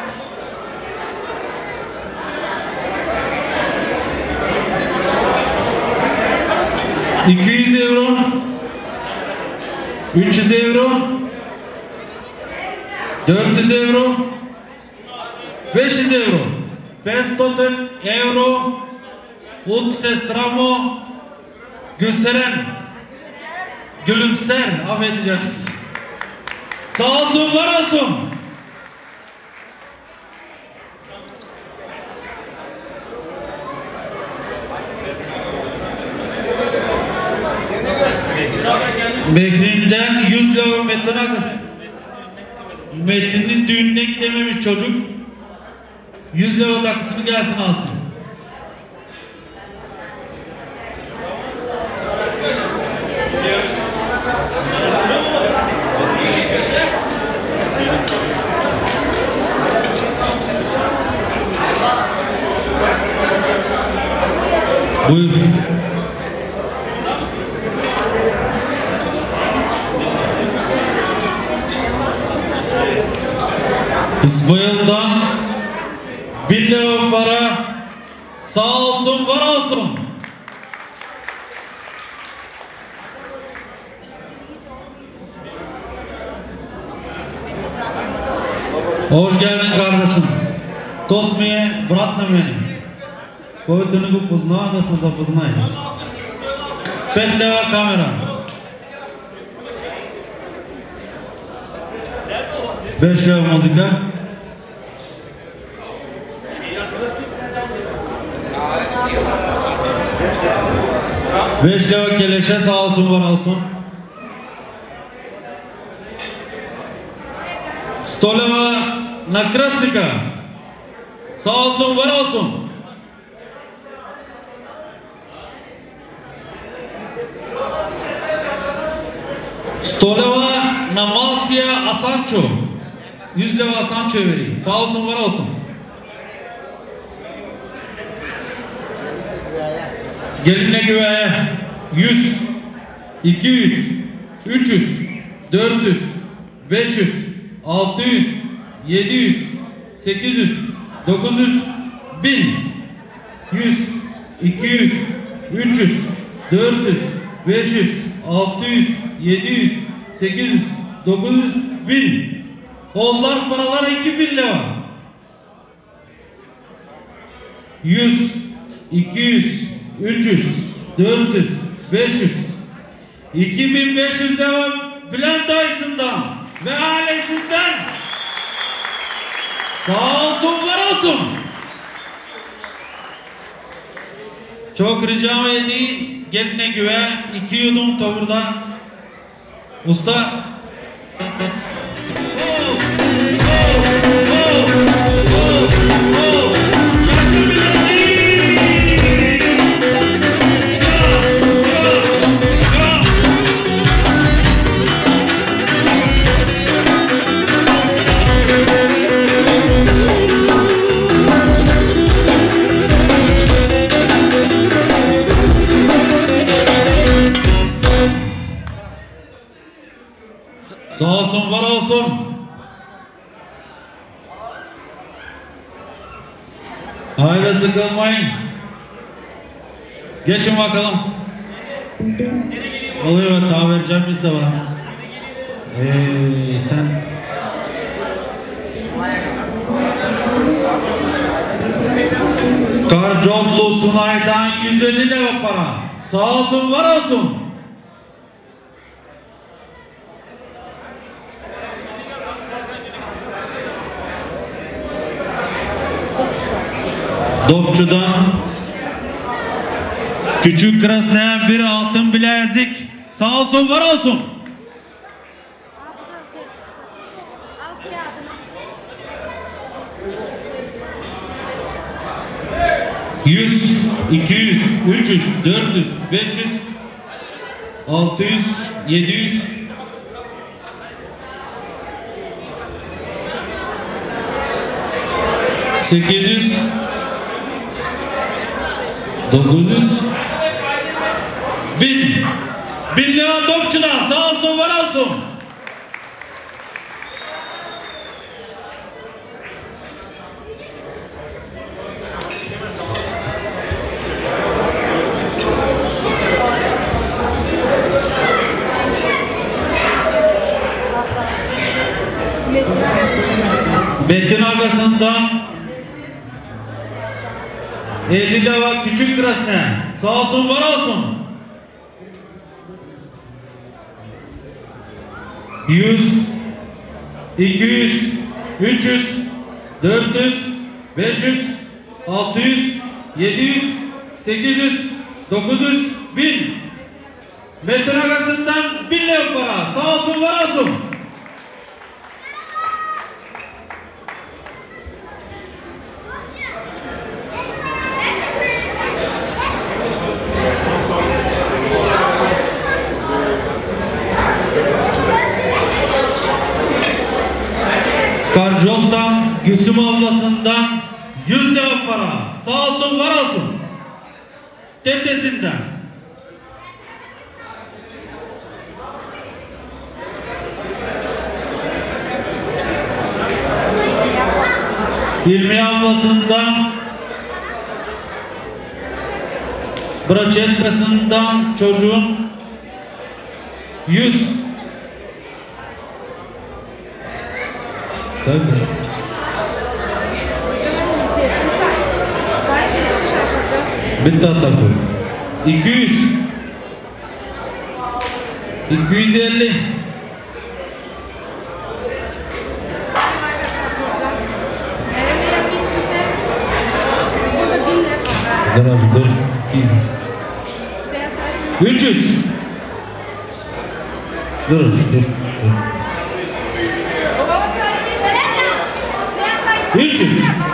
€200, 300 euro, 400 euro, 500 euro, 500 euro od sestra mu Gülseren, Gülümser, affedeceğiz. Sağ olsun, var olsun. Mehrim'den 100 lira Metin'e Metin'in düğününe gidememiş çocuk 100 lira takısını gelsin alsın. Buyur. İsmail'dan 1000 lira para. Sağ olsun, var olsun. Hoş geldin kardeşim. Dost mi je, brat na meni. Който не го познава, да се запознае. 5 лева камера. 5 лева музика. Beş leva keleşe, sağ olsun, var olsun. 100 leva na krasnika. Sağ olsun, var olsun. Stoleva na Malkija Asančo. 100 leva Asančo'ya vereyim. Sağ olsun, var olsun. Gelinle güveye 100, 200, 300, 400, 500, 600, 700, 800, 900, 1000, 100, 200, 300, 400, 500, 600, 700, 800, 900, 1000. Onlar paralar 2000 lira. 100, 200, 300, 400, 500, 2500 devam Bülent Aysın'dan ve ailesinden. Sağ olsun, var olsun. Çok rica edeyim, geline güve 2 yudum tavırda. Usta. Sağ olsun, var olsun. Haydi sıkılmayın. Geçin bakalım. Oluyor, daha vereceğim bir sabah. Sen. Karcoklu Sunay'dan 150 lira para. Sağ olsun, var olsun. Dopçu'dan Küçük Krasnaya bir altın bilezik. Sağ olsun, var olsun. $100, 200, 300, 400, 500, 600, 700, 800, 900, 1000. 1000 lira Topçu'dan. Sağ olsun, var olsun. Metin Agası'ndan 50 lira Küçük Krasnaya. Sağ olsun, var olsun. 100, 200, 300, 400, 500, 600, 700, 800, 900, 1000. Metin Agası'ndan 1000 lira para. Sağ olsun, var olsun. Karjol'dan, Gülsüm ablasından 100 lira para. Sağ olsun, var olsun. Tetesinden. İlmi ablasından, Braçetkasından çocuğun 100. Tabii. Bir daha koy. 200, 250, dur. 300. Dur. 300,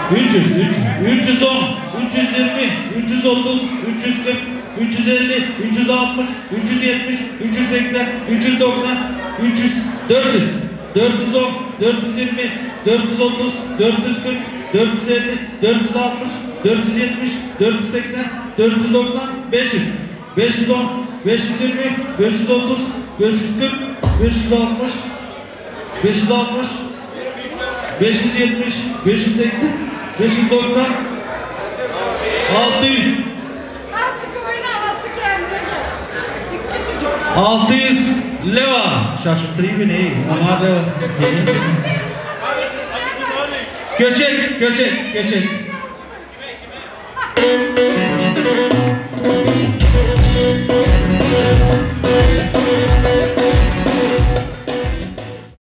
310, 320, 330, 340, 350, 360, 370, 380, 390, 300, 400, 410, 420, 430, 440, 450, 460, 470, 480, 490, 500, 510, 520, 530, 540, 560, 560, 570, 580, 590, 600. Açık oyun havası kendine gel. 600 leva. Şaşırttırıyor beni. Onlar da... Göçek.